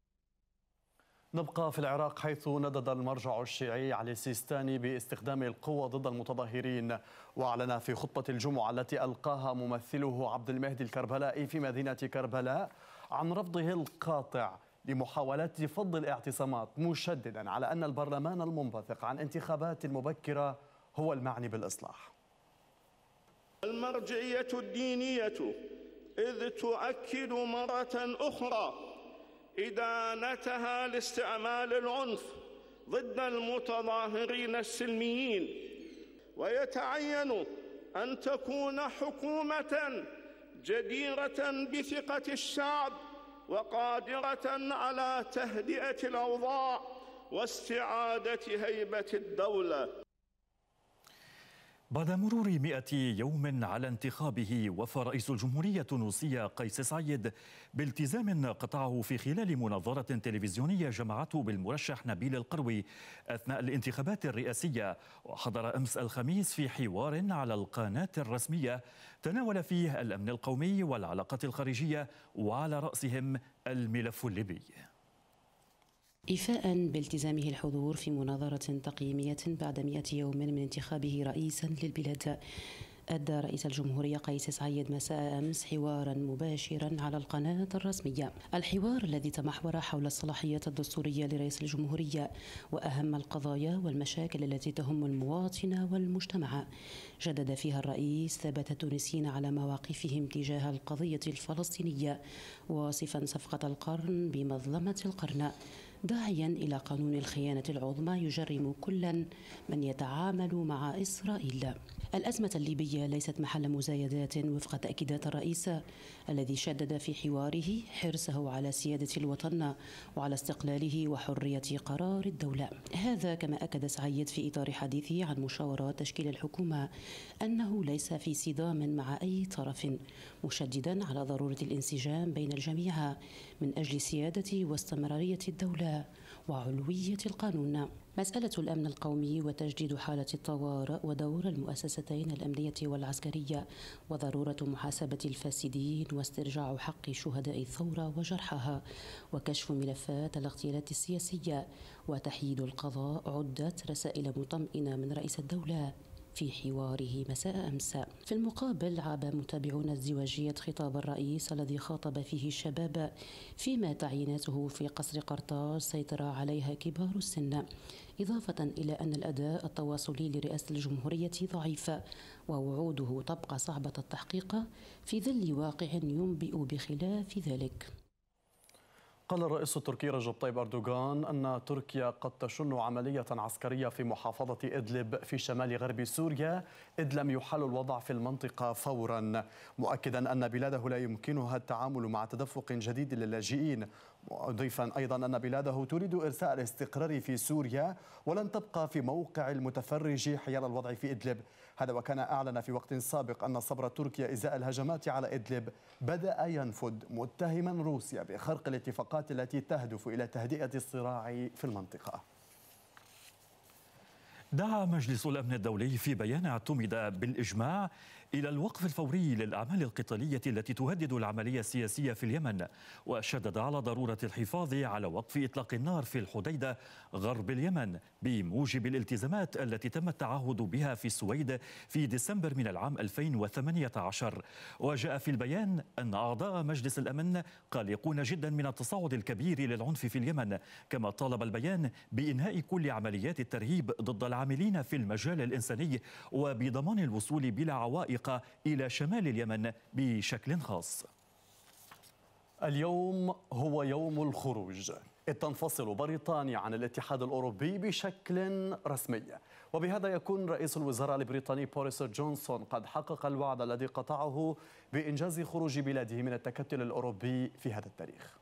نبقى في العراق، حيث ندد المرجع الشيعي علي السيستاني باستخدام القوة ضد المتظاهرين، وأعلن في خطبة الجمعة التي ألقاها ممثله عبد المهدي الكربلائي في مدينة كربلاء عن رفضه القاطع لمحاولات فض الاعتصامات، مشددا على أن البرلمان المنبثق عن انتخابات مبكرة هو المعني بالإصلاح. المرجعية الدينية إذ تؤكد مرة أخرى إدانتها لاستعمال العنف ضد المتظاهرين السلميين، ويتعين أن تكون حكومة جديرة بثقة الشعب وقادرة على تهدئة الأوضاع واستعادة هيبة الدولة. بعد مرور مئة يوم على انتخابه، وفى رئيس الجمهورية التونسية قيس سعيد بالتزام قطعه في خلال مناظرة تلفزيونية جمعته بالمرشح نبيل القروي أثناء الانتخابات الرئاسية. وحضر أمس الخميس في حوار على القناة الرسمية تناول فيه الأمن القومي والعلاقات الخارجية، وعلى رأسهم الملف الليبي. إيفاء بالتزامه الحضور في مناظرة تقييمية بعد مئة يوم من انتخابه رئيسا للبلاد، أدى رئيس الجمهورية قيس سعيد مساء أمس حوارا مباشرا على القناة الرسمية. الحوار الذي تمحور حول الصلاحيات الدستورية لرئيس الجمهورية وأهم القضايا والمشاكل التي تهم المواطن والمجتمع. جدد فيها الرئيس ثبات التونسيين على مواقفهم تجاه القضية الفلسطينية، واصفا صفقة القرن بمظلمة القرن، داعيا إلى قانون الخيانة العظمى يجرم كلا من يتعامل مع إسرائيل. الأزمة الليبية ليست محل مزايدات وفق تأكيدات الرئيس الذي شدد في حواره حرصه على سيادة الوطن وعلى استقلاله وحرية قرار الدولة. هذا كما أكد سعيد في إطار حديثه عن مشاورات تشكيل الحكومة أنه ليس في صدام مع أي طرف، مشددا على ضرورة الانسجام بين الجميع من أجل سيادة واستمرارية الدولة وعلوية القانون. مسألة الأمن القومي وتجديد حالة الطوارئ ودور المؤسستين الأمنية والعسكرية وضرورة محاسبة الفاسدين واسترجاع حق شهداء الثورة وجرحها وكشف ملفات الاغتيالات السياسية وتحييد القضاء عدت رسائل مطمئنة من رئيس الدولة في حواره مساء أمس. في المقابل عاب متابعون ازدواجية خطاب الرئيس الذي خاطب فيه الشباب، فيما تعييناته في قصر قرطاج سيطر عليها كبار السن، إضافة إلى أن الأداء التواصلي لرئاسة الجمهورية ضعيف ووعوده تبقى صعبة التحقيق في ظل واقع ينبئ بخلاف ذلك. قال الرئيس التركي رجب طيب أردوغان أن تركيا قد تشن عملية عسكرية في محافظة إدلب في شمال غرب سوريا إذ لم يحل الوضع في المنطقة فورا، مؤكدا أن بلاده لا يمكنها التعامل مع تدفق جديد للاجئين، مضيفا أيضا أن بلاده تريد إرساء الاستقرار في سوريا ولن تبقى في موقع المتفرج حيال الوضع في إدلب. هذا وكان أعلن في وقت سابق أن صبر تركيا إزاء الهجمات على إدلب بدأ ينفد، متهما روسيا بخرق الاتفاقات التي تهدف إلى تهدئة الصراع في المنطقة. دعا مجلس الأمن الدولي في بيان اعتمد بالإجماع إلى الوقف الفوري للأعمال القتالية التي تهدد العملية السياسية في اليمن، وشدد على ضرورة الحفاظ على وقف إطلاق النار في الحديدة غرب اليمن بموجب الالتزامات التي تم التعهد بها في السويد في ديسمبر من العام ألفين وثمانية عشر. وجاء في البيان أن أعضاء مجلس الأمن قلقون جدا من التصاعد الكبير للعنف في اليمن، كما طالب البيان بإنهاء كل عمليات الترهيب ضد العاملين في المجال الإنساني وبضمان الوصول بلا عوائق إلى شمال اليمن بشكل خاص. اليوم هو يوم الخروج، إذ تنفصل بريطانيا عن الاتحاد الأوروبي بشكل رسمي، وبهذا يكون رئيس الوزراء البريطاني بوريس جونسون قد حقق الوعد الذي قطعه بإنجاز خروج بلاده من التكتل الأوروبي في هذا التاريخ.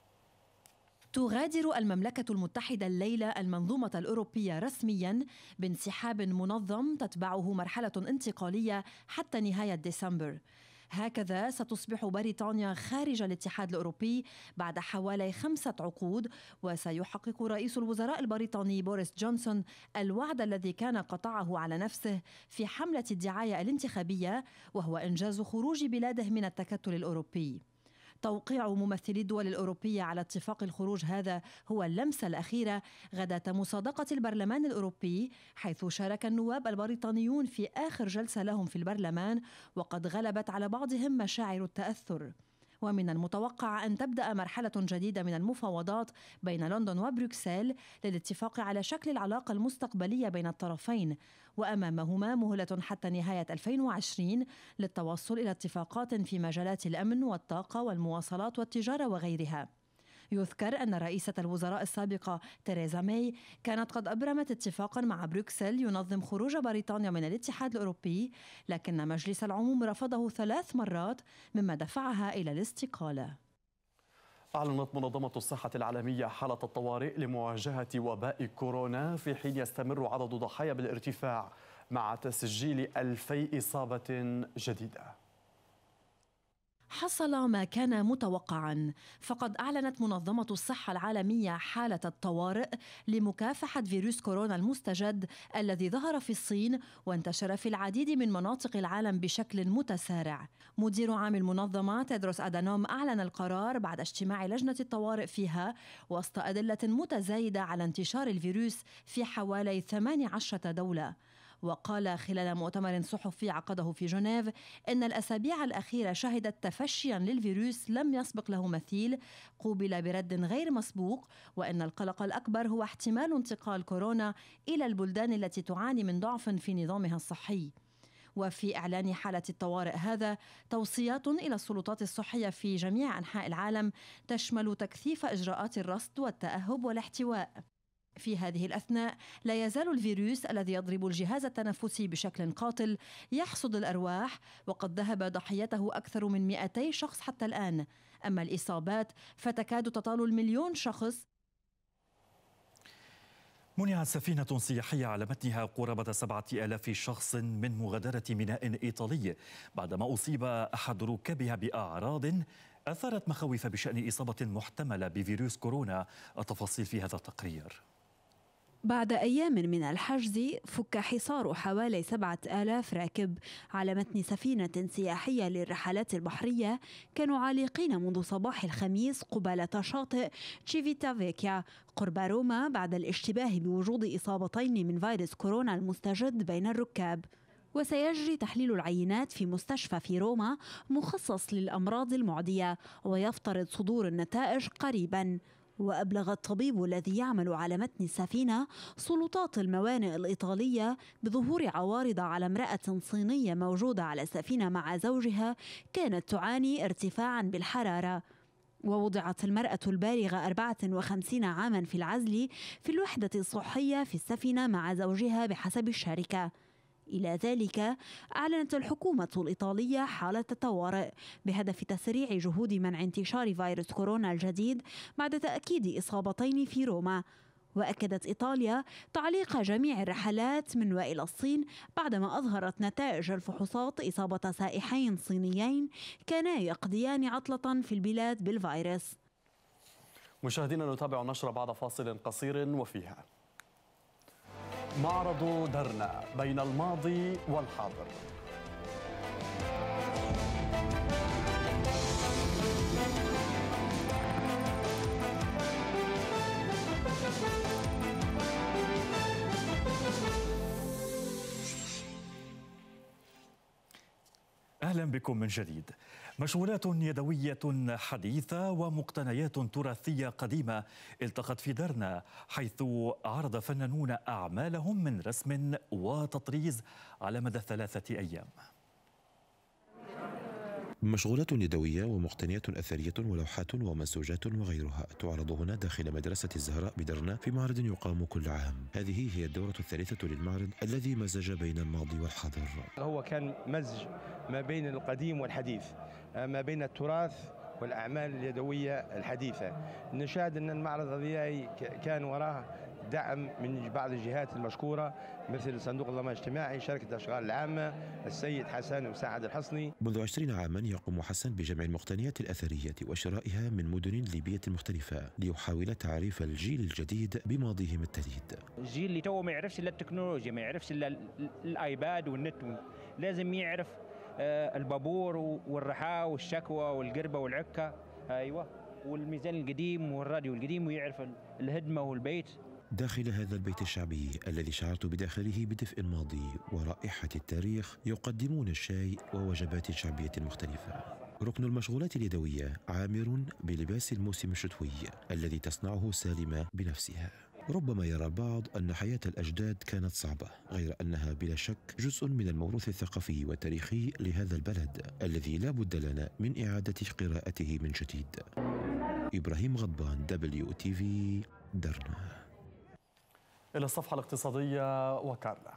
تغادر المملكة المتحدة الليلة المنظومة الأوروبية رسمياً بانسحاب منظم تتبعه مرحلة انتقالية حتى نهاية ديسمبر. هكذا ستصبح بريطانيا خارج الاتحاد الأوروبي بعد حوالي خمسة عقود، وسيحقق رئيس الوزراء البريطاني بوريس جونسون الوعد الذي كان قطعه على نفسه في حملة الدعاية الانتخابية، وهو إنجاز خروج بلاده من التكتل الأوروبي. توقيع ممثلي الدول الأوروبية على اتفاق الخروج هذا هو اللمسة الأخيرة غداة مصادقة البرلمان الأوروبي، حيث شارك النواب البريطانيون في آخر جلسة لهم في البرلمان، وقد غلبت على بعضهم مشاعر التأثر. ومن المتوقع أن تبدأ مرحلة جديدة من المفاوضات بين لندن وبروكسل للاتفاق على شكل العلاقة المستقبلية بين الطرفين، وأمامهما مهلة حتى نهاية ألفين وعشرين للتوصل إلى اتفاقات في مجالات الأمن والطاقة والمواصلات والتجارة وغيرها. يذكر أن رئيسة الوزراء السابقة تيريزا ماي كانت قد أبرمت اتفاقا مع بروكسل ينظم خروج بريطانيا من الاتحاد الأوروبي، لكن مجلس العموم رفضه ثلاث مرات مما دفعها إلى الاستقالة. أعلنت منظمة الصحة العالمية حالة الطوارئ لمواجهة وباء كورونا في حين يستمر عدد الضحايا بالارتفاع مع تسجيل ألفي إصابة جديدة. حصل ما كان متوقعا، فقد أعلنت منظمة الصحة العالمية حالة الطوارئ لمكافحة فيروس كورونا المستجد الذي ظهر في الصين وانتشر في العديد من مناطق العالم بشكل متسارع. مدير عام المنظمة تيدروس أدانوم أعلن القرار بعد اجتماع لجنة الطوارئ فيها وسط أدلة متزايدة على انتشار الفيروس في حوالي ثمانية عشر دولة. وقال خلال مؤتمر صحفي عقده في جنيف إن الأسابيع الأخيرة شهدت تفشيا للفيروس لم يسبق له مثيل قوبل برد غير مسبوق، وإن القلق الأكبر هو احتمال انتقال كورونا إلى البلدان التي تعاني من ضعف في نظامها الصحي. وفي إعلان حالة الطوارئ هذا توصيات إلى السلطات الصحية في جميع أنحاء العالم تشمل تكثيف إجراءات الرصد والتأهب والاحتواء. في هذه الأثناء لا يزال الفيروس الذي يضرب الجهاز التنفسي بشكل قاتل يحصد الأرواح، وقد ذهب ضحيته أكثر من مئتي شخص حتى الآن. أما الإصابات فتكاد تطال المليون شخص. منعت سفينة سياحية على متنها قرابة سبعة آلاف شخص من مغادرة ميناء إيطالي بعدما أصيب أحد ركابها بأعراض أثارت مخاوف بشأن إصابة محتملة بفيروس كورونا. التفاصيل في هذا التقرير. بعد أيام من الحجز فك حصار حوالي سبعة آلاف راكب على متن سفينة سياحية للرحلات البحرية كانوا عالقين منذ صباح الخميس قبالة شاطئ تشيفيتا فيكيا قرب روما بعد الاشتباه بوجود إصابتين من فيروس كورونا المستجد بين الركاب. وسيجري تحليل العينات في مستشفى في روما مخصص للأمراض المعدية ويفترض صدور النتائج قريباً. وأبلغ الطبيب الذي يعمل على متن السفينة سلطات الموانئ الإيطالية بظهور عوارض على امرأة صينية موجودة على السفينة مع زوجها كانت تعاني ارتفاعا بالحرارة. ووضعت المرأة البالغة أربعة وخمسين عاما في العزل في الوحدة الصحية في السفينة مع زوجها بحسب الشركة. إلى ذلك أعلنت الحكومة الإيطالية حالة طوارئ بهدف تسريع جهود منع انتشار فيروس كورونا الجديد بعد تأكيد إصابتين في روما. وأكدت إيطاليا تعليق جميع الرحلات من وإلى الصين بعدما أظهرت نتائج الفحوصات إصابة سائحين صينيين كانا يقضيان عطلة في البلاد بالفيروس. مشاهدينا نتابع النشرة بعد فاصل قصير وفيها معرض درنا بين الماضي والحاضر. أهلا بكم من جديد. مشغولات يدوية حديثة ومقتنيات تراثية قديمة التقت في درنا، حيث عرض فنانون أعمالهم من رسم وتطريز على مدى ثلاثة أيام. مشغولات يدوية ومقتنيات أثرية ولوحات ومنسوجات وغيرها تعرض هنا داخل مدرسة الزهراء بدرنا في معرض يقام كل عام. هذه هي الدورة الثالثة للمعرض الذي مزج بين الماضي والحاضر. هو كان مزج ما بين القديم والحديث، ما بين التراث والأعمال اليدوية الحديثة. نشاهد أن المعرض هذا كان وراه دعم من بعض الجهات المشكورة مثل صندوق الضمان الاجتماعي، شركة الأشغال العامة، السيد حسن وسعد الحصني. منذ عشرين عاما يقوم حسن بجمع المقتنيات الأثرية وشرائها من مدن ليبية مختلفة ليحاول تعريف الجيل الجديد بماضيهم التليد. الجيل اللي تو ما يعرفش إلا التكنولوجيا، ما يعرفش إلا الآيباد والنت، لازم يعرف البابور والرحاء والشكوى والقربة والعكة، أيوة، والميزان القديم والراديو القديم، ويعرف الهدمة والبيت. داخل هذا البيت الشعبي الذي شعرت بداخله بدفء الماضي ورائحة التاريخ يقدمون الشاي ووجبات شعبية مختلفة. ركن المشغولات اليدوية عامر بلباس الموسم الشتوي الذي تصنعه سالمة بنفسها. ربما يرى البعض أن حياة الأجداد كانت صعبة، غير أنها بلا شك جزء من الموروث الثقافي والتاريخي لهذا البلد الذي لا بد لنا من إعادة قراءته من جديد. إبراهيم غضبان، دبليو تي في، درنا. إلى الصفحة الاقتصادية وكارلا.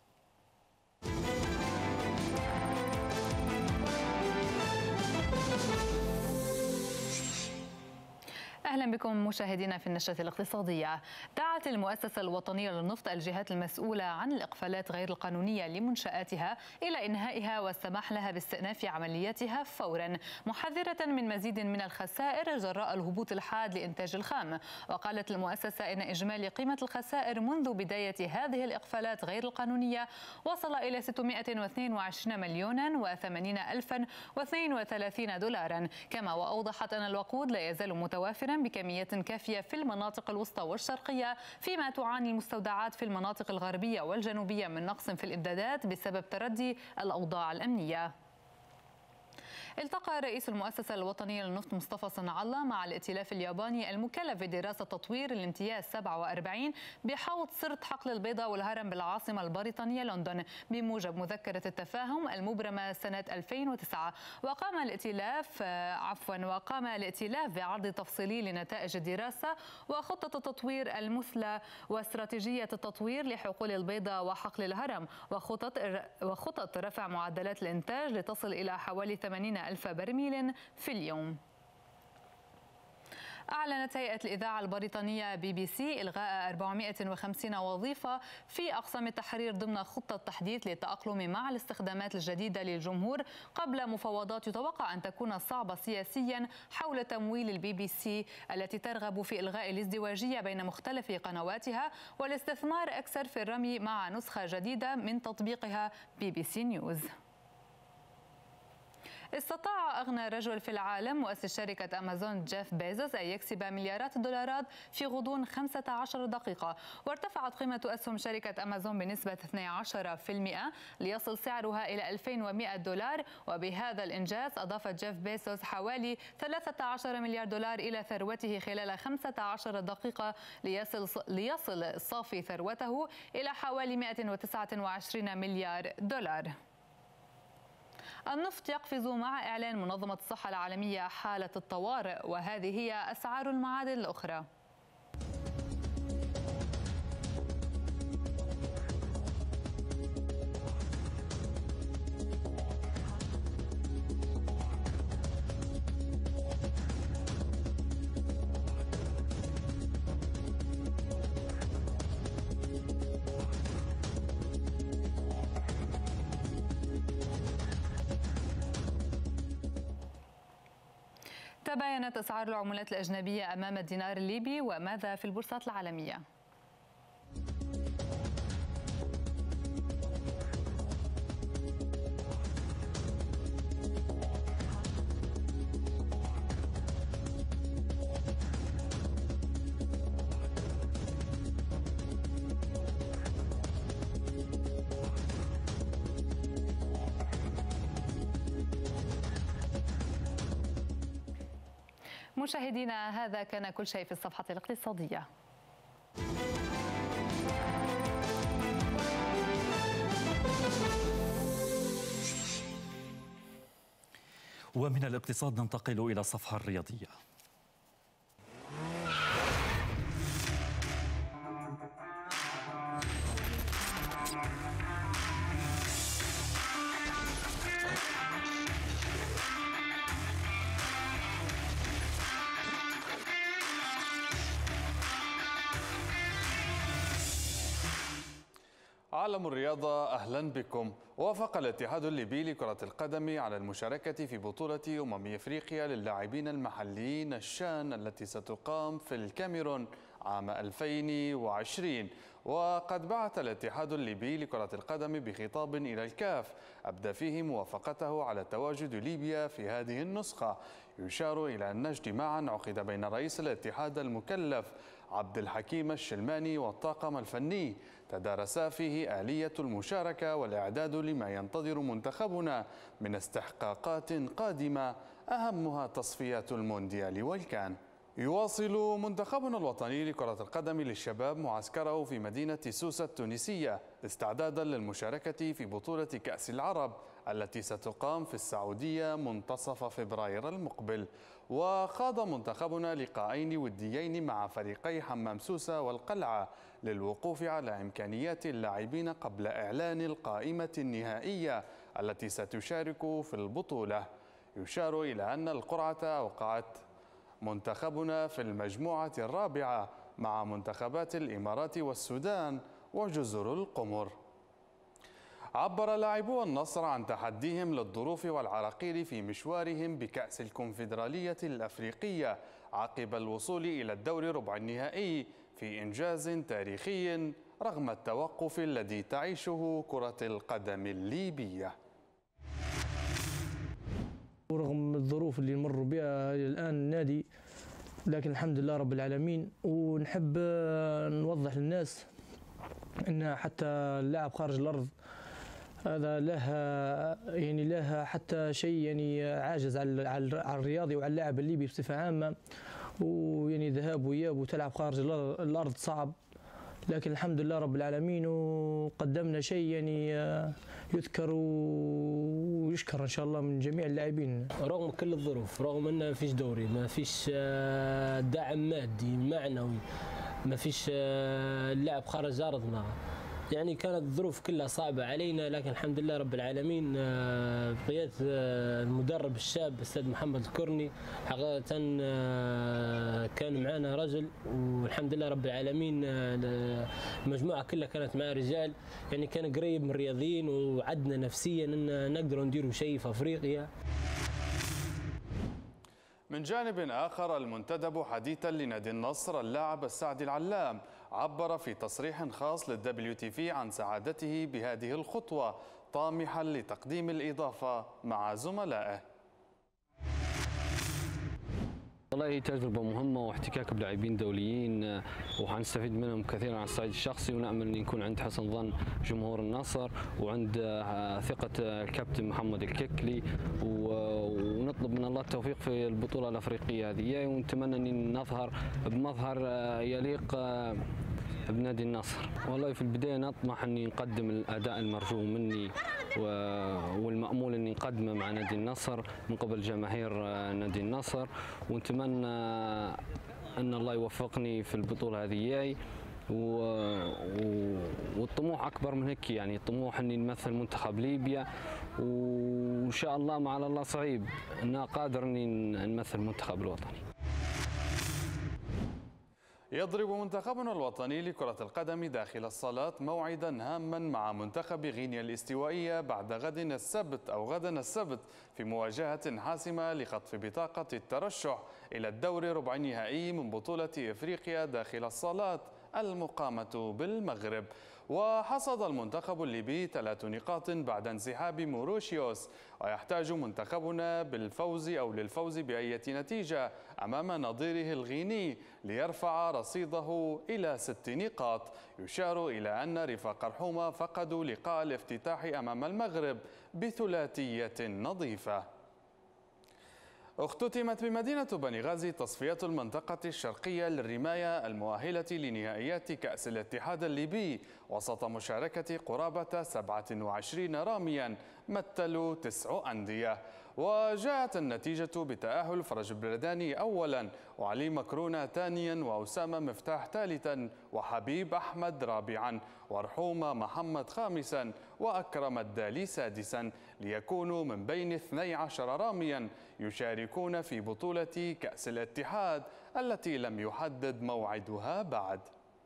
أهلا بكم مشاهدينا في النشرة الاقتصادية. دعت المؤسسة الوطنية للنفط الجهات المسؤولة عن الإقفالات غير القانونية لمنشآتها إلى إنهائها والسماح لها باستئناف عملياتها فورا، محذرة من مزيد من الخسائر جراء الهبوط الحاد لإنتاج الخام. وقالت المؤسسة إن إجمالي قيمة الخسائر منذ بداية هذه الإقفالات غير القانونية وصل إلى ستمائة واثنين وعشرين مليونا وثمانين ألفا واثنين وثلاثين دولارا. كما وأوضحت أن الوقود لا يزال متوافرا بكميات كافية في المناطق الوسطى والشرقية، فيما تعاني المستودعات في المناطق الغربية والجنوبية من نقص في الإمدادات بسبب تردي الأوضاع الأمنية. التقى رئيس المؤسسة الوطنية للنفط مصطفى صنع الله مع الائتلاف الياباني المكلف بدراسة تطوير الامتياز سبعة وأربعين بحوض سرت حقل البيضاء والهرم بالعاصمة البريطانية لندن بموجب مذكرة التفاهم المبرمة سنة ألفين وتسعة. وقام الائتلاف عفوا وقام الائتلاف بعرض تفصيلي لنتائج الدراسة وخطة التطوير المثلى واستراتيجية التطوير لحقول البيضاء وحقل الهرم وخطط وخطط رفع معدلات الإنتاج لتصل إلى حوالي ثمانين ألف برميل في اليوم. أعلنت هيئة الإذاعة البريطانية بي بي سي إلغاء أربعمائة وخمسين وظيفة في أقسام التحرير ضمن خطة تحديث للتأقلم مع الاستخدامات الجديدة للجمهور قبل مفاوضات يتوقع أن تكون صعبة سياسيا حول تمويل البي بي سي التي ترغب في إلغاء الازدواجية بين مختلف قنواتها والاستثمار أكثر في الرمي مع نسخة جديدة من تطبيقها بي بي سي نيوز. استطاع أغنى رجل في العالم مؤسس شركة أمازون جيف بيزوس أن يكسب مليارات الدولارات في غضون خمسة عشر دقيقة، وارتفعت قيمة أسهم شركة أمازون بنسبة اثني عشر بالمئة ليصل سعرها إلى ألفين ومئة دولار. وبهذا الإنجاز أضاف جيف بيزوس حوالي ثلاثة عشر مليار دولار إلى ثروته خلال خمسة عشر دقيقة ليصل ليصل صافي ثروته إلى حوالي مئة وتسعة وعشرين مليار دولار. النفط يقفز مع إعلان منظمة الصحة العالمية حالة الطوارئ، وهذه هي أسعار المعادن الأخرى. تباينت أسعار العملات الأجنبية أمام الدينار الليبي، وماذا في البورصات العالمية؟ مشاهدينا، هذا كان كل شيء في الصفحة الاقتصادية. ومن الاقتصاد ننتقل إلى الصفحة الرياضية. عالم الرياضة، أهلا بكم. وافق الاتحاد الليبي لكرة القدم على المشاركة في بطولة أمم إفريقيا للاعبين المحليين الشان التي ستقام في الكاميرون عام ألفين وعشرين. وقد بعث الاتحاد الليبي لكرة القدم بخطاب إلى الكاف أبدى فيه موافقته على تواجد ليبيا في هذه النسخة. يشار إلى أن اجتماعا عقد بين رئيس الاتحاد المكلف عبد الحكيم الشلماني والطاقم الفني تدارسا فيه آلية المشاركة والإعداد لما ينتظر منتخبنا من استحقاقات قادمة، أهمها تصفيات المونديال والكان. يواصل منتخبنا الوطني لكرة القدم للشباب معسكره في مدينة سوسة التونسية استعدادا للمشاركة في بطولة كأس العرب التي ستقام في السعودية منتصف فبراير المقبل. وخاض منتخبنا لقاءين وديين مع فريقي حمام سوسة والقلعة للوقوف على إمكانيات اللاعبين قبل إعلان القائمة النهائية التي ستشارك في البطولة. يشار إلى أن القرعة أوقعت منتخبنا في المجموعة الرابعة مع منتخبات الإمارات والسودان وجزر القمر. عبر لاعبو النصر عن تحديهم للظروف والعراقيل في مشوارهم بكأس الكونفدرالية الأفريقية عقب الوصول إلى الدور ربع النهائي في إنجاز تاريخي رغم التوقف الذي تعيشه كرة القدم الليبية. ورغم الظروف اللي نمر بها الآن النادي، لكن الحمد لله رب العالمين. ونحب نوضح للناس أن حتى اللاعب خارج الأرض هذا لها يعني لها حتى شيء يعني عاجز على على الرياضي وعلى اللاعب الليبي بصفة عامة. ويعني ذهاب وإياب وتلعب خارج الأرض صعب، لكن الحمد لله رب العالمين وقدمنا شيء يعني يذكر ويشكر ان شاء الله من جميع اللاعبين. رغم كل الظروف، رغم ان ما فيش دوري، ما فيش دعم مادي معنوي، ما فيش اللاعب خارج ارضنا، يعني كانت الظروف كلها صعبة علينا، لكن الحمد لله رب العالمين بقيادة المدرب الشاب الأستاذ محمد الكرني حقيقة كان معنا رجل، والحمد لله رب العالمين المجموعة كلها كانت مع رجال، يعني كان قريب من الرياضيين وعدنا نفسيا أن نقدر نديروا شيء في أفريقيا. من جانب آخر، المنتدب حديثا لنادي النصر اللاعب السعدي العلام عبر في تصريح خاص للدبليو تي في عن سعادته بهذه الخطوة، طامحا لتقديم الإضافة مع زملائه. والله تجربة مهمة واحتكاك بلاعبين دوليين وحنستفيد منهم كثيرا على الصعيد الشخصي، ونأمل أن يكون عند حسن ظن جمهور النصر وعند ثقة الكابتن محمد الككلي، ونطمح نطلب من الله التوفيق في البطولة الأفريقية هذه، ونتمنى أن نظهر بمظهر يليق بنادي النصر. والله في البداية نطمح أني نقدم الأداء المرجو مني والمأمول أني نقدمه مع نادي النصر من قبل جماهير نادي النصر، ونتمنى أن الله يوفقني في البطولة هذه، و... والطموح أكبر من هيك، يعني الطموح أني نمثل منتخب ليبيا، وإن شاء الله مع الله صعيب أنا قادر أني نمثل المنتخب الوطني. يضرب منتخبنا الوطني لكرة القدم داخل الصالات موعدا هاما مع منتخب غينيا الاستوائية بعد غد السبت أو غدا السبت في مواجهة حاسمة لخطف بطاقة الترشح إلى الدور ربع النهائي من بطولة إفريقيا داخل الصالات المقامة بالمغرب. وحصد المنتخب الليبي ثلاث نقاط بعد انسحاب موروشيوس، ويحتاج منتخبنا بالفوز أو للفوز بأي نتيجة أمام نظيره الغيني ليرفع رصيده إلى ست نقاط. يشار إلى أن رفاق الحومة فقدوا لقاء الافتتاح أمام المغرب بثلاثية نظيفة. اختتمت بمدينة بني غازي تصفيات المنطقة الشرقية للرماية المؤهلة لنهائيات كأس الاتحاد الليبي وسط مشاركة قرابة سبعة وعشرين راميا مثلوا تسع أندية. وجاءت النتيجة بتأهل فرج برداني أولا، وعلي مكرونة ثانيا، وأسامة مفتاح ثالثا، وحبيب أحمد رابعا، ورحومة محمد خامسا، وأكرم الدالي سادسا، ليكونوا من بين اثني عشر راميا يشاركون في بطولة كأس الاتحاد التي لم يحدد موعدها بعد.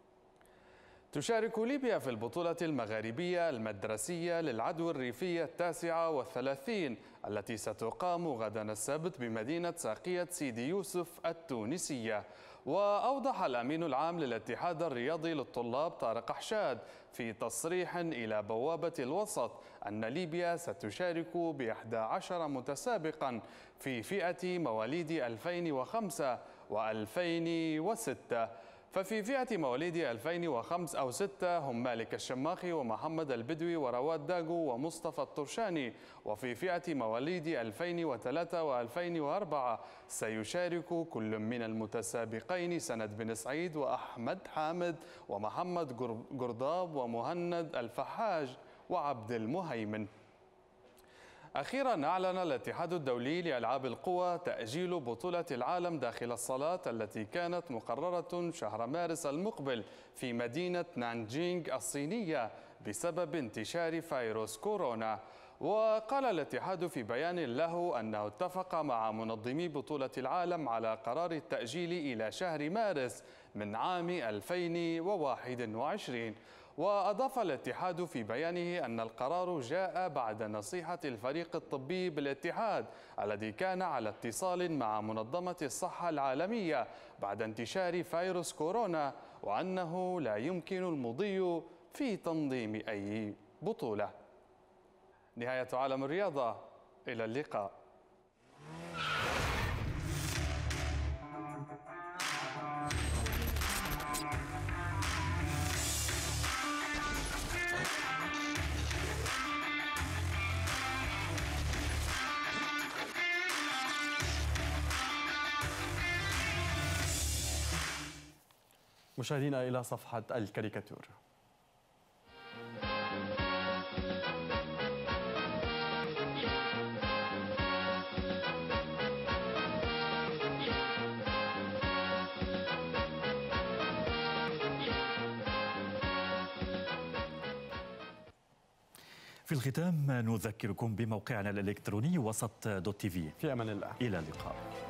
تشارك ليبيا في البطولة المغاربية المدرسية للعدو الريفية التاسعة والثلاثين التي ستقام غدا السبت بمدينة ساقية سيدي يوسف التونسية. وأوضح الأمين العام للاتحاد الرياضي للطلاب طارق حشاد في تصريح إلى بوابة الوسط أن ليبيا ستشارك بإحدى عشر متسابقا في فئة مواليد ألفين وخمسة وألفين وستة. ففي فئة مواليد ألفين وخمسة أو ستة هم مالك الشماخي ومحمد البدوي ورواد داغو ومصطفى الطرشاني، وفي فئة مواليد ألفين وثلاثة وألفين وأربعة سيشارك كل من المتسابقين سند بن سعيد وأحمد حامد ومحمد قرضاب ومهند الفحاج وعبد المهيمن. أخيرا أعلن الاتحاد الدولي لألعاب القوى تأجيل بطولة العالم داخل الصالات التي كانت مقررة شهر مارس المقبل في مدينة نانجينغ الصينية بسبب انتشار فيروس كورونا. وقال الاتحاد في بيان له أنه اتفق مع منظمي بطولة العالم على قرار التأجيل إلى شهر مارس من عام ألفين وواحد وعشرين. وأضاف الاتحاد في بيانه أن القرار جاء بعد نصيحة الفريق الطبي بالاتحاد الذي كان على اتصال مع منظمة الصحة العالمية بعد انتشار فيروس كورونا، وأنه لا يمكن المضي في تنظيم أي بطولة. نهاية عالم الرياضة، إلى اللقاء. مشاهدينا إلى صفحة الكاريكاتور. في الختام نذكركم بموقعنا الإلكتروني وسط دوت تي في. في أمان الله، إلى اللقاء.